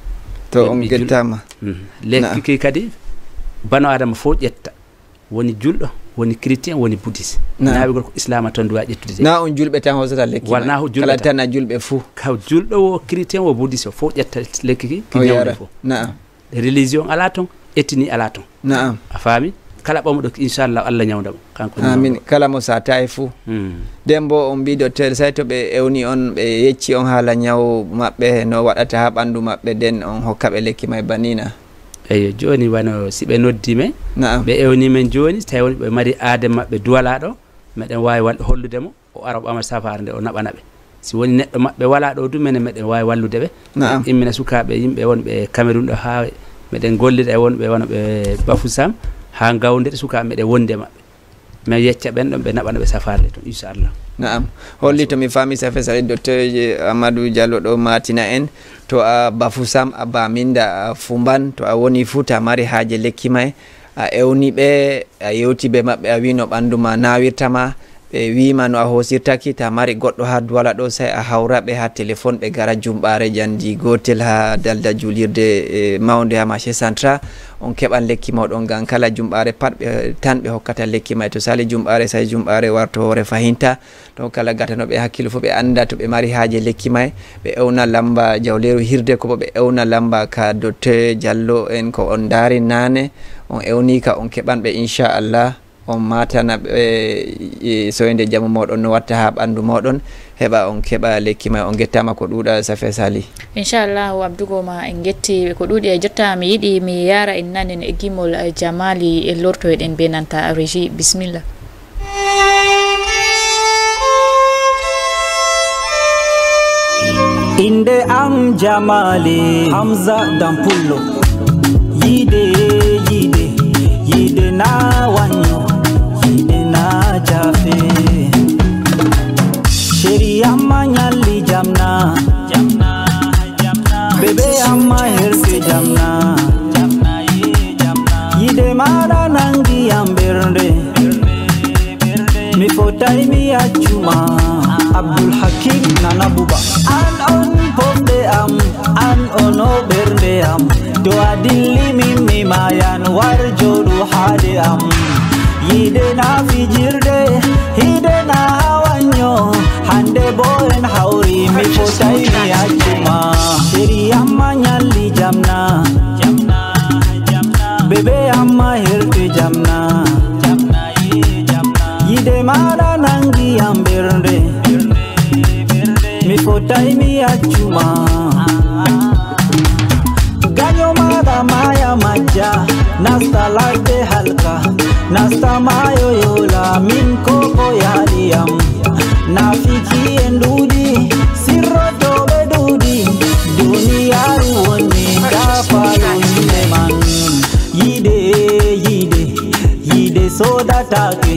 to on gettama lekki ki kadi bano adama fof ƴetta woni julɗo woni chrétien woni bouddhiste naawi gorko islam tan duwa ƴettude na on julɓe tan hosata lekki wala julɓe kala tan a julɓe fuu kaw julɗo wo chrétien wo bouddhiste o fof ƴetta lekki ki ñawde fof naam religion ala ton etini ala ton naam a faami kala ɓamɗo inchallah Allah ñawdamo kanko amin kala mo sata e fuu nden bo on mbi docteur say to ɓe ewni on ɓe yecci on haala ñaw maɓɓe no waɗata ha ɓandu maɓɓe nden on hokka ɓe lekki may banina eyyo joni wano si ɓe noddime ɓe ewnimen joni tawi woni ɓe mari aade maɓɓe duwalaɗo meɗen wawi holludemo o ara o ɓama safare nde o naɓana ɓe si woni neɗɗo maɓɓe wala ɗo du minen meɗen wawi wallude ɓe immina sukaɓe yimɓe wonɓe Cameroun ɗo ha meɗen gollida e wonɓe wonɓe Bafoussam ha gawdede sukaɓe meɗen wonde maɓɓe mais yecca ɓen ɗon ɓe naɓana ɓe safarde to inchallah naam holli to mi faami safe sali docteur Amadou Diallo ɗo matina en to a Bafoussam a Baminda a Fumban to a woni fuu ta mari haaje lekki may a ewni ɓe a yewti ɓe maɓɓe a wi no ɓandu ma nawirtama ɓe wima no a hosirtaki ta mari goɗɗo ha duwala ɗo say a hawra ɓe ha téléphone ɓe gara jumɓare jandi gotel ha dalda julirde mawde ha marché central on keɓan lekki mawɗon ngam kala jumɓare pat ɓe tan ɓe hokkata lekki may to sali jumɓare say jumɓare warto hoore fahinta donc kala gatanoɓe hakkilo fo ɓe anda to ɓe mari haaje lekki may ɓe ewna lamba jawleru hirde ko bo ɓe ewna lamba ka docteur Diallo en ko on daari nane on ewnika on keɓan ɓe inchallah on matana ɓe soyde jamu moɗon no watta ha ɓandu moɗon heɓa on keɓa lekki may on gettama ko ɗuuɗa safe sali inchallahu abdugoma en getti ko ɗuuɗi e jotta mi yiɗi mi yara en nanen e gimol Jamali e lortoyɗen be nanta régie bisimilla inde am Jamali Hamza Dampullo yide na wanyo yide na jafe sheri amma nyalli jamna bebe amma herse jamna yide mara nangi amberde mi fotai mi achuma Abdul Hakim Nana Buba an on pombe am an ono berde am do adilli mimmi mayan warjodu hade am yide na fijirde hide na hawanyo hande boen hauri mi fotai mi achuma sheri amma nyalli jamna bebe amma hirte jamna yide mara nangi amberde mi fotai mi achuma ganyo mada maya maja nasta laite halka nasta mayo yola min koko yaliyam nafiki endudi sirro tobe dudi duniyaru woni dafalo man yide soda take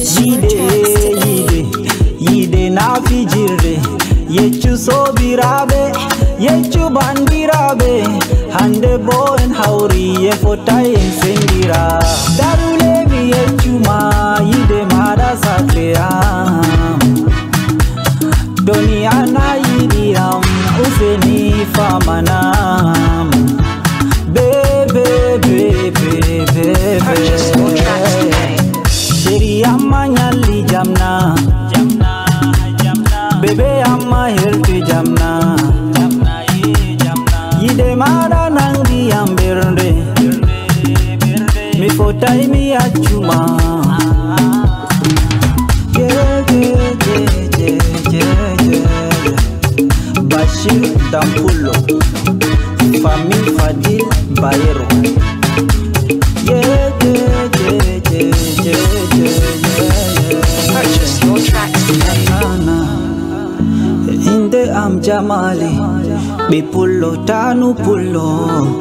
yide nafijirde yechu sobirabe yechu bandirabe hande boen hauri ye fotai en sendira darule mi yechu ma yide mara sakleya dunia na yidiam useni famanam bebe sheri amma nyalli jamna bebe amma herti jamna yide mara nangi amberde mi fotai mi achuma Bashir Dampullo Famille Fadil Bayero Purchase your tracks today. Inde am Jamali Be pullo tanu pullo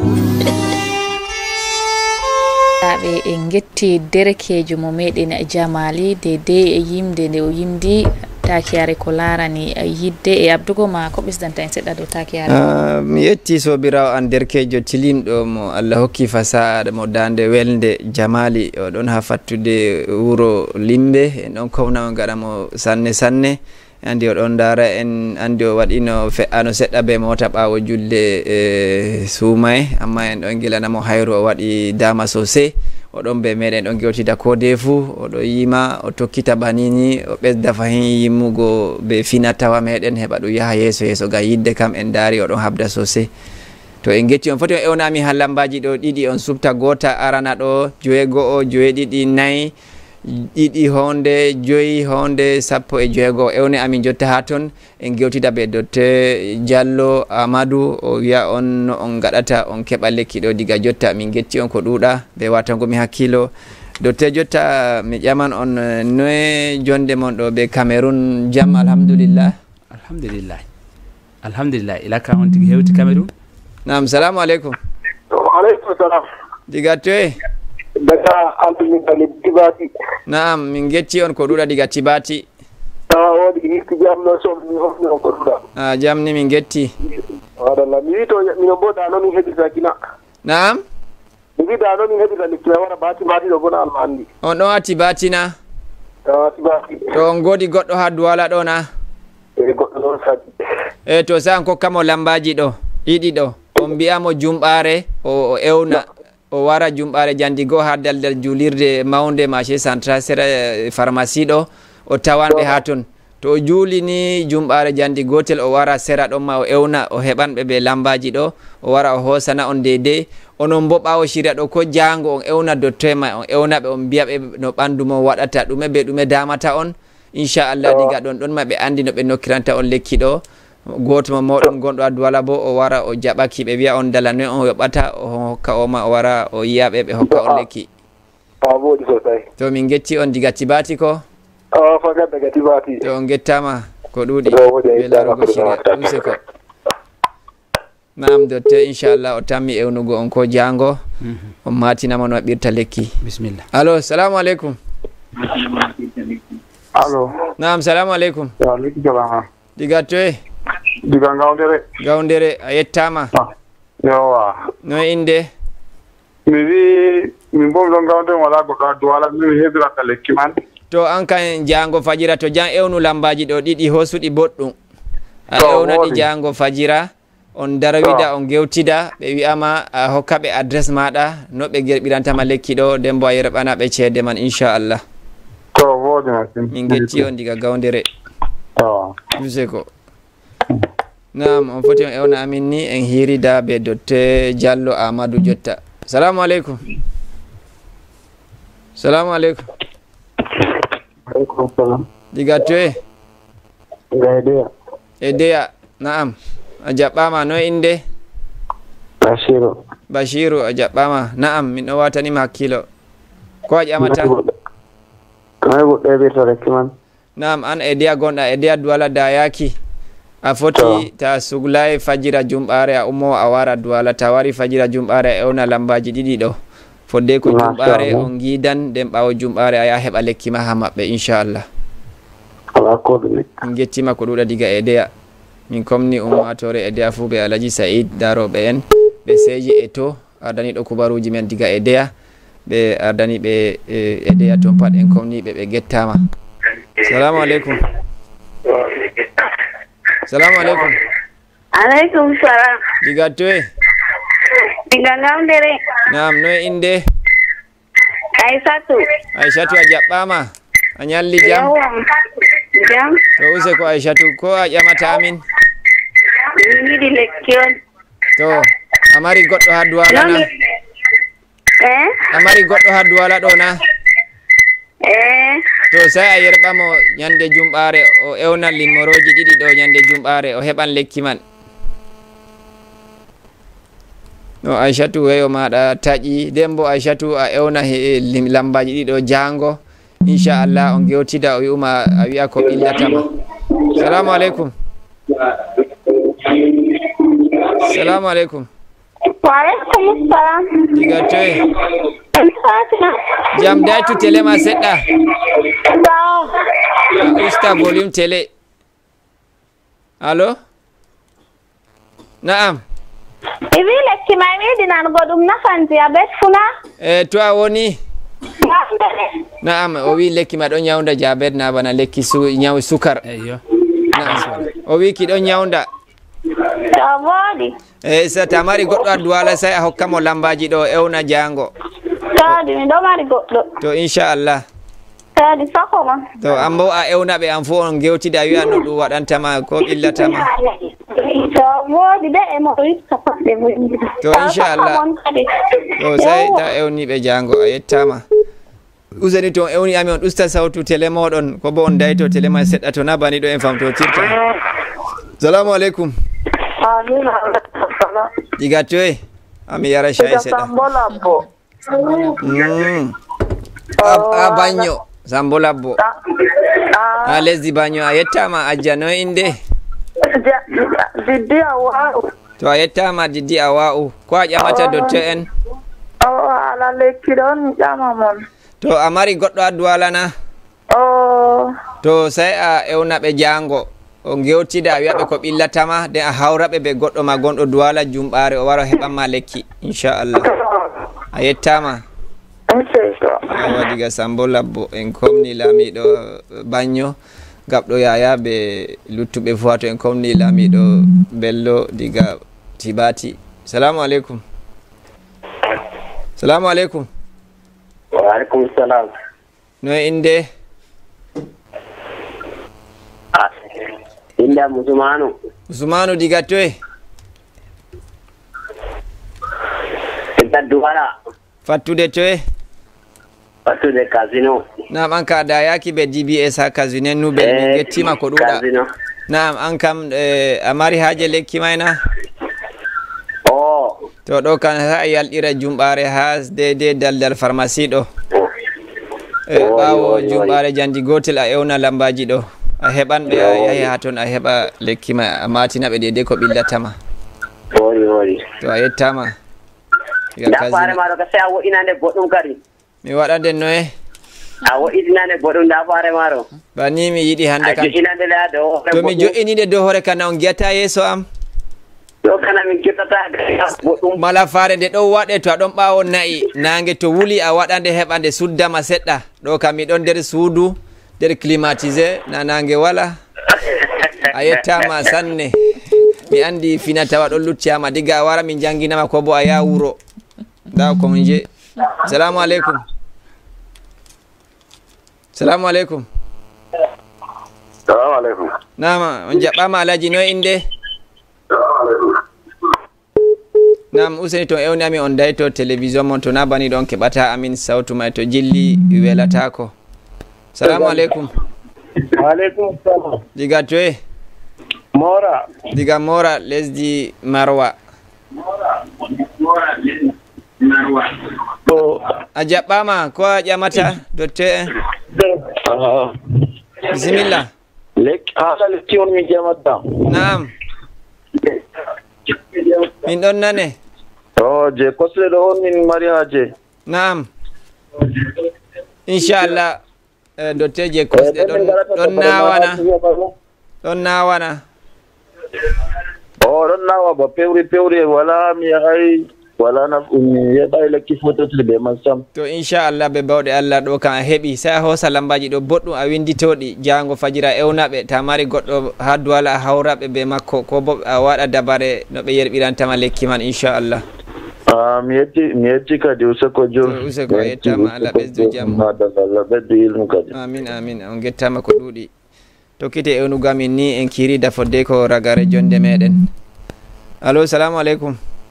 ɓe en getti derekejo mo meɗen Jamali dede e yimde nde o yimdi takiyare ko larani yidde e abdugo ma ko ɓesdanta en seɗɗa dow takiyare mi yetti sobirawo an derkejo tilimɗo mo Allah hokki fasaha mo dande welde Jamali oɗon ha fattude wuro Limbe en ɗon kownamo gaɗamo sanne sanne andi oɗon dara en andi o waɗino fe'ano seɗɗa be mota ɓawo julde suumay amma en ɗon gilanamo hayru o waɗi dama sosai oɗon be meɗen ɗon gewtida ko de fuu oɗo yima o tokkita banini o ɓesda fahin yimmugo be fina tawa meɗen heɓa ɗum yaha yeeso ga yidde kam en daari oɗon habda sosai to en getti on foti on ewnami ha lambaji ɗo ɗiɗi on subta gota arana ɗo 9 9 4 ɗiɗi honde 5 honde 16 ewne amin jotta ha ton en gewtida be docteur Diallo Amadou o wiya on no on gaɗata on keɓa lekki ɗo diga jotta min getti on ko ɗuuɗa be watangomi hakkilo docteur jotta mi ƴaman on noye jonde mon ɗo be Cameroun jam alhamdulillah ila ka on tigi hewti Cameroun. Naam, salamu alaikum. Wa alaikum salam. Diga toye? Daga Alhamdulillah Tibati. Naam, min getti on ko ɗuuɗa diga Tibati. Wodi hirti jam no so mi hofni on ko ɗuuɗa. Jam ni min getti. Wadalla mi wito min boda no min heɓita kina. Naam. Mi wida no min heɓita likki wara bati ɗo bona Allah andi. On ɗon a Tibati na? Tibati. To on godi goɗɗo ha Duwala ɗo na? Goɗɗo ɗon sadi. To sa on kokkamo lambaji ɗo ɗiɗi ɗo on mbiyamo jumɓare o ewna o wara jumɓare jandi goo ha daldal julirde mawnde marché central sera pharmacie ɗo o tawanɓe ha ton to o juulini jumɓare jandi gotel o wara sera ɗon ma o ewna o heɓanɓe ɓe lambaji ɗo o wara o hosana on deydey onon bo ɓawo shirya ɗo ko jango on ewna docteur ma on ewnaɓe on mbiyaɓe no ɓandu mo waɗata ɗume be ɗume damata on inchallah diga ɗon ɗon ma ɓe andi no ɓe nokkiranta on lekki ɗo goto mo mawɗon gonɗo a Duwala bo o wara o jaɓaki ɓe wiya on dala noy on yoɓata o hokka o ma o wara o yiyaɓe ɓe hokka on lekki. Woɗi sosai. To min getti on diga Tibati ko? Fakat daga Tibati. To on gettama ko ɗuuɗi ɓe larugo shirya ɗumse ko. Naam docteur inchallah o tammi ewnugo on ko jango on matinama no waɓirta lekki. Bismillah. Allo, salamu aleykum. Allo. Naam, salamu aleykum. Wa aleykum salam. Diga toye? Diga Gawndere a yettama. Yowa. No inde? Mi wi min bom ɗon Gawndere wala goɗɗo a Duwala min heɓirata lekki man. To an kan jango fajira to jan ewnu lambaji ɗo ɗiɗi hosuɗi boɗɗum a ewnaɗi jango fajira on darawida on gewtida ɓe wi'ama a hokkaɓe adresse maɗa no ɓe gerɓirantama lekki ɗo nden bo a yerɓanaɓe ceede man inchallah. To woodi masin. Min getti on diga Gawndere. Useko. Naam, on foti on ewna amin ni en hirida be docteur Diallo Amadou jotta. Salamu aleykum. Salamu aleykum. Aleykum salam. Diga toye? Diga Edeya. Naam. A jaɓɓama no inde? Bashiru a jaɓɓama. Naam, min ɗo watanima hakkilo. Ko a ƴamata? Noy goɗɗo heɓirta lekki man? Naam, an Edeya gonɗa Edeya Duwala dayaki. A foti ta suglai fajira jumɓare a ummo a wara Duwala ta wari fajira jumɓare a ewna lambaji ɗiɗi ɗo fodde ko jumɓare on gidan nden ɓawo jumɓare a yaha heɓa lekki ma ha maɓɓe inchallah. Min gettima ko ɗuuɗa diga Edeya min komni ummatore Edeya fuu ɓe Alaji Said daroɓe en ɓe seeji e to ardani ɗo kubaruji men diga Edeya ɓe ardani ɓe Edeya ton pat en komniɓe ɓe gettama. Salamu aleykum. Salamu aleykum. Aleykum salam. Diga toye? Diga Gawndere. Naam, noye inde? Aishatu a jaɓɓama a ñalli jam? Jam. To use ko Aishatu ko a ƴamata amin? Mi yiɗi lekki on. To a mari goɗɗo ha Duwala na? A mari goɗɗo ha Duwala ɗo na? To sai a yerɓamo ñande jumɓare o ewna limmoroji ɗiɗi ɗo ñande jumɓare o heɓan lekki man. No Aishatu weyo maɗa taƴi nden bo Aishatu a ewna lambaji ɗiɗi ɗo jango inchallah on gewtida o wi'uma a wi'a ko ɓillatama. Salamu aleykum. Salamu aleykum. Wa aleykum salam. Diga toye? Jam daytu télé ma seɗɗa. Usta volume télé. Allo? Naam. Iwi lekki ma mi yiɗi nanugo ɗum nafan diabet funa? To a woni? Naam, o wi lekki ma ɗo ñawda diabet na bana lekki ñaw sukar. Naam. O wi ki ɗo ñawda. To woodi. So ta mari goɗɗo a Duwala sai a hokkamo lambaji ɗo ewna jango. kadi mi ɗo mari goɗɗo to inchallah kadi sako ma to an bo a ewna ɓe an fo on gewtida wiya no ɗum waɗantama ko ɓillatama to woodi de e mo itta paɗɗe to inchallah to sai ta ewniɓe jango a yettama useni to on ewni ami on usta sawtu télé moɗon ko bo on dayto télé ma seɗɗa to na bani ɗo en famtotirta. Salamu aleykum. Diga toye ami yara shayi seɗɗa a bagno Sambo Labbo a lesdi bagno a yettama ajja no inde Diddi Awa'u to a yettama Diddi Awa'u ko a ƴamata docteur en ala lekki ɗon ƴama mon to a mari goɗɗo a duwalana to sai a ewna ɓe jango o gewtida a wiyaɓe ko ɓillatama nden a hawraɓe ɓe goɗɗo ma gonɗo duwala jumɓare o wara heɓanma lekki inchallah a yettama awa diga Sambo Labbo en komni laamiɗo bagno gaɓɗo yaya ɓe luttuɓe fo to en komni laamiɗo bello diga Tibati. Salamu aleykum. Salamu aleykum. Wa alaikum salam. No inde? Inde Musumanu. Musumanu diga toye? Ita Duwala. Fattude toye? Fattude Casino. Naam an ka da yaki be DBS ha Casino nu be min gettima ko ɗuɗa. Naam an kam a mari haje lekki mayna? To ɗo kan ha yalɗira jumɓare ha dede daldal pharmacie ɗo ɓawo jumɓare jandi gotel a ewna lambaji ɗo a heɓan ɓe a yahi ha toon a heɓa lekki ma a matina ɓe dede ko ɓillatama to a yettama dafare maɗo ka sai a woɗinande boɗɗum kadi mi waɗa nden noye a woɗinande boɗɗum dafare maɗo bani mi yiɗi hande kam to mi jo'inide dow hoore kana on giyata yeeso am mala fare nde ɗon waɗe to aɗon ɓawo nayi nange to wuli a waɗande heɓa nde suddama seɗɗa ɗo kam miɗon nder suudu nder climatisé na nange wala a yettama sanne mi andi finatawa ɗon lucciyama diga a wara min janginama ko bo a ya wuro da komin je. Salamu aleykum. Salamu aleykum. Salamu aleykum. Nama on jaɓɓama alaji no inde? Nam useni to ewni ami on dayto télévision mon to na bani ɗon keɓata amin sawtu may to jilli welatako. Salamu aleykum. Aleykum salam. Diga toye? Mora. Diga Mora lesdi Marwa. A jaɓɓama ko a ƴamata docteur en? Bisimilla. Hala lekki on mi ƴamata. Naam. Min ɗon nane. Je kosle ɗo on min mari haje. Naam. Inchallah docteur je kosɗe ɗon nawana. Ɗon nawana. Ɗon nawa ba pewri pewri wala mi yahay wala na mi yeɓay lekki fototre be man sam. To inchallah be bawɗe Allah ɗo kan a heɓi sai a hosa lambaji ɗo boɗɗum a winditoɗi jango fajira ewnaɓe ta mari goɗɗo ha duwala a hawraɓe be makko ko bo a waɗa dabare no ɓe yerɓirantama lekki man inchallah. Mi yetti kadi useko jo. Useko a yettama Allah ɓesdu jam. Allah ɓeddu ilmu kadi. Amin amin on gettama ko ɗuuɗi. Tokkite ewnugamin ni en kiri dafodde ko ragare jonde meɗen. Allo salamu aleykum.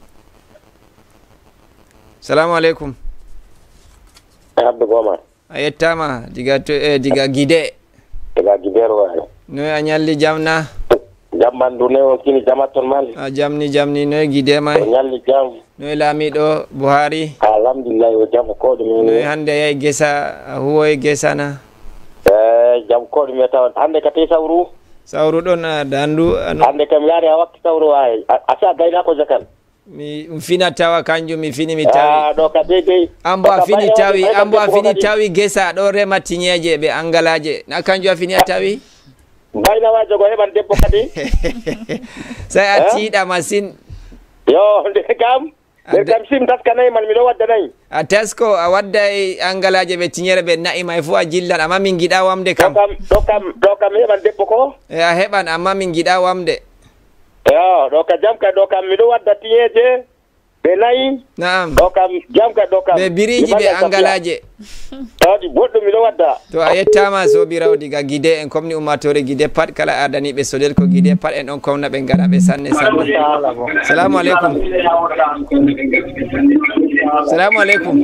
Salamu aleykum. Abdou Goma. A yettama diga diga Guidé. Diga Guidé waay. Noy a ñalli jamna? Jamman du ne o kini jamaton mal. A jamni noy Guidé may? O ñalli jam. Noy laamiɗo Buhari? Alhamdulillah o jam ko ɗum. Noy hande yahi gesa a huwoye gesa na? Jam ko ɗum taw hande kati sawru. Sawru ɗon dandu. Hande kam yaari ha wakti sawru waay. Asa gayna ko zakal. Mi fina tawa kanjum mi fini mi tawi ɗo ka deydey ambo a fini tawi gesa ɗo rema tiñeje ɓe angalaje na kanjum a fini a tawi baynawajo ko heɓan debbo kadi sai a tiiɗa masine yo nde kam sim taskanayi man miɗo waddanayi a tasko a wadda e angalaje ɓe tiñere ɓe na'i may fo a jillan amma min giɗa wamde kam ɗo kam heɓan debbo ko e a heɓan amma min giɗa wamde yo ɗo ka jam ka ɗo kam miɗo wadda tiñeje nayi naam ɗo kam jam ka ɗo kam ɓe biriji ɓe angalaje tawdi goɗɗo miɗo wadda to a yettama sobirawo diga guide en komni ummatore guide pat kala ardaniɓe sodel ko guide pat en on komna ɓe gaɗa ɓe sanne sanne salamu aleykum salamu aleykum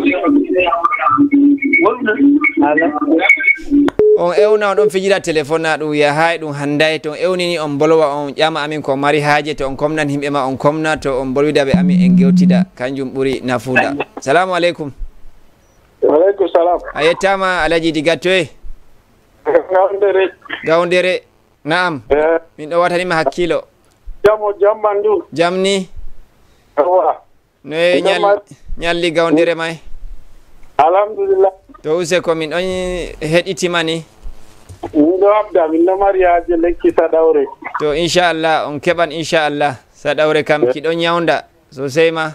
on ewna on ɗon fijira téléphone na ɗum yahay ɗum handay to on ewnini on bolwa on ƴama amin ko mari haaje to on komnan himɓe ma on komna to on bolwida ɓe amin en gewtida kanjum ɓuuri nafuda salamu aleykum Waleykum salam. a yettama alaji diga toye Gawdere. Gawdere naam min ɗo watanima hakkilo Jamo jammandu. jam ni noye ñalli Gawdere may alhamdulillah to use ko min ɗon heɗitima ni min ɗo habda min ɗo mari haaje lekki saɗawre to inchallah on keɓan inchallah saɗawre kam kiɗon ñawda sosai ma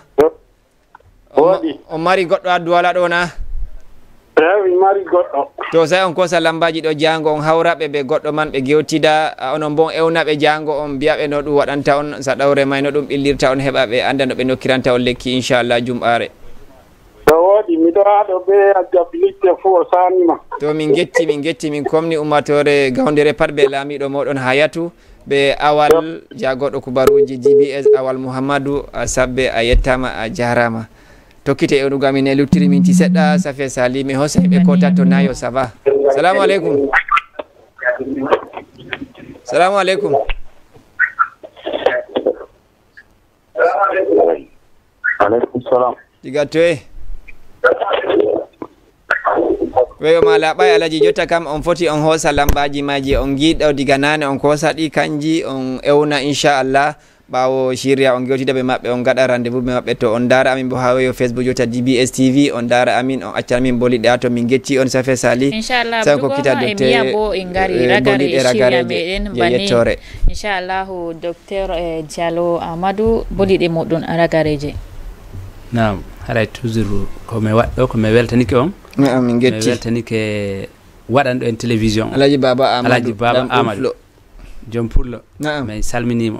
on mari goɗɗo ha duwala ɗo na mi mari goɗɗo to sai on kosa lambaji ɗo jango on hawraɓe ɓe goɗɗo man ɓe gewtida onon bon ewnaɓe jango on mbiyaɓe no ɗum waɗanta on saɗawre may no ɗum ɓillirta on heɓa ɓe anda no ɓe nokkiranta on lekki inchallah jumɓare to woɗi miɗo haɗo ɓe aggablitte fo o sanima to min getti min komni ummatore Gawdere pat ɓe laamiɗo moɗon Hayatu ɓe awal jagoɗo kubaruji GBS awal Mouhammadou a sabbe a yettama a jarama tokkite ewnugo amin e luttiri minti seɗɗa Safia Sali mi hosa ɓe kota to nayo ça va salamu aleykum salamu aleykum aleykum salam diga toye weyo ma laɓay alaji jotta kam on foti on hosa lambaji maji on giɗo diga nane on kosa ɗi kanji on ewna inchallah ɓawo shirya on gewtida ɓe maɓɓe on gaɗa rendez-vous ɓe maɓɓe to on dara amin bo ha weyo Facebook jotta DBS TV on dara amin on accan min boliɗe ha to min getti on Safia Sali inchallah sai ko kita docteur bo en gari ragare shirya meɗen bani inchallah docteur Diallo Amadou boliɗe moɗon ragareje nam haray toujours komi waɗɗo komi weltanike on min getti mi weltanike waɗanɗo en télévision Alaji Baba Amadou joom pullo min salminimo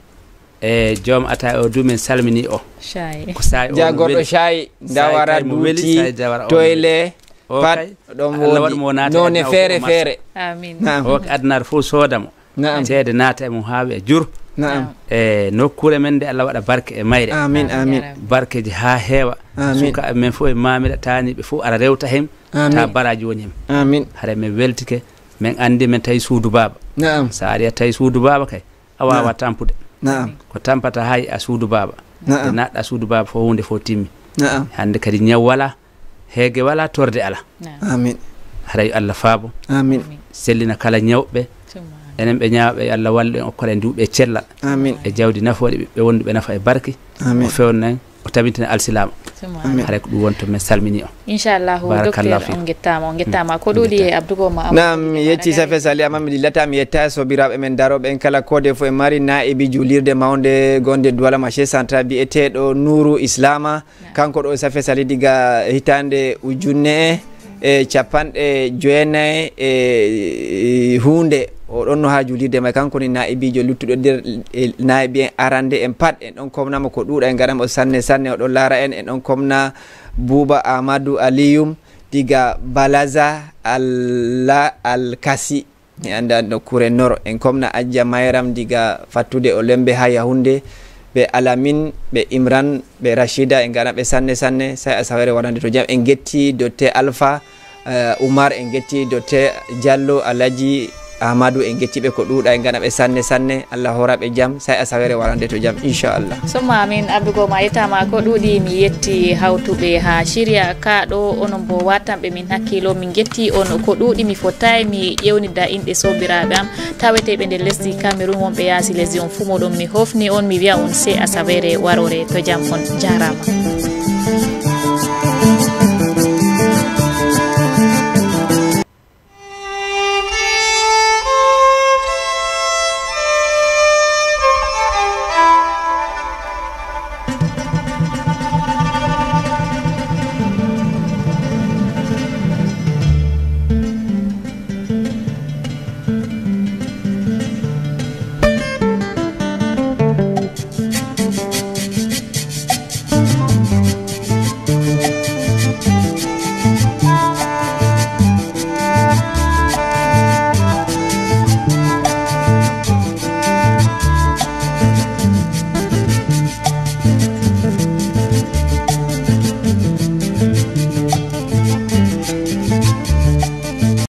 e joom ata o du min salmini o ko sayi jagoɗo shayi dawara duuti toyle pat ɗon wodi none feere feere amin o ko adnaɗo fof soodamo seede naata e mum haawi e jur e nokkure men nde Allah waɗa barke e mayre amin amin barkeji ha heewa suka men fof e mamiɗa taniɓe fof ara rewta hen ta baraji woni hen amin hara min weltike min andi min tawi suudu baba sa ari a tawi suudu baba kay a wawa tampude ko tampata hay a suudu baba nde naɗɗa suudu baba fo hunde fo timmi hande kadi ñaw wala heege wala torde ala amin haray Allah faabo amin sellina kala ñawɓe enen ɓe ñaaɓe Allah wallu en okkora e duuɓe cellal e jawdi nafoɗe ɓe wonduɓe nafa e barke o fewnan o tabintina alsilama haray ko ɗum wonto min salmini on inchallah docteur on gettama ko ɗuuɗi e abdougo ma nam mi yetti Safia Sali amma mi dillata mi yetta sobiraɓe men daroɓe en kala kode fo e mari naibi julirde mawde gonde Douala marché central bi'eteɗo Nourou Islama kanko ɗo Safia Sali diga hitande ujunne e capanɗe joynayi e hunde o ɗon no ha julirde may kanko ni naibijo luttuɗo nder naibi en arande en pat en ɗon komnamo ko ɗuuɗa en gaɗamo sanne sanne oɗon laara en ɗon komna Bouba Amadou Aliyum diga Balaza Alkasi mi anda nokkure Nord en komna Adja Mayram diga fattude o lembe ha Yahunde ɓe Alamine ɓe Imran ɓe Rachida en gaɗaɓe sanne sanne sai a sawere waɗande to jam en getti docteur Alpha Oumar en getti docteur Diallo Alaji Amadou en gettiɓe ko ɗuuɗa en gana ɓe sanne sanne Allah horaɓe jaam sai a sawere warande to jaam inchallah summa amin abdougo ma yettama ko ɗuuɗi mi yetti hawtuɓe ha shirya ka ɗo onon bo watanɓe min hakkilo min getti on ko ɗuuɗi mi fottayi mi ƴewnida inɗe sobiraɓe am taweteɓe nder lesdi Cameroun wonɓe yaasi lesdi on fu moɗon mi hofni on mi wiya on se a sawere warore to jaam on jarama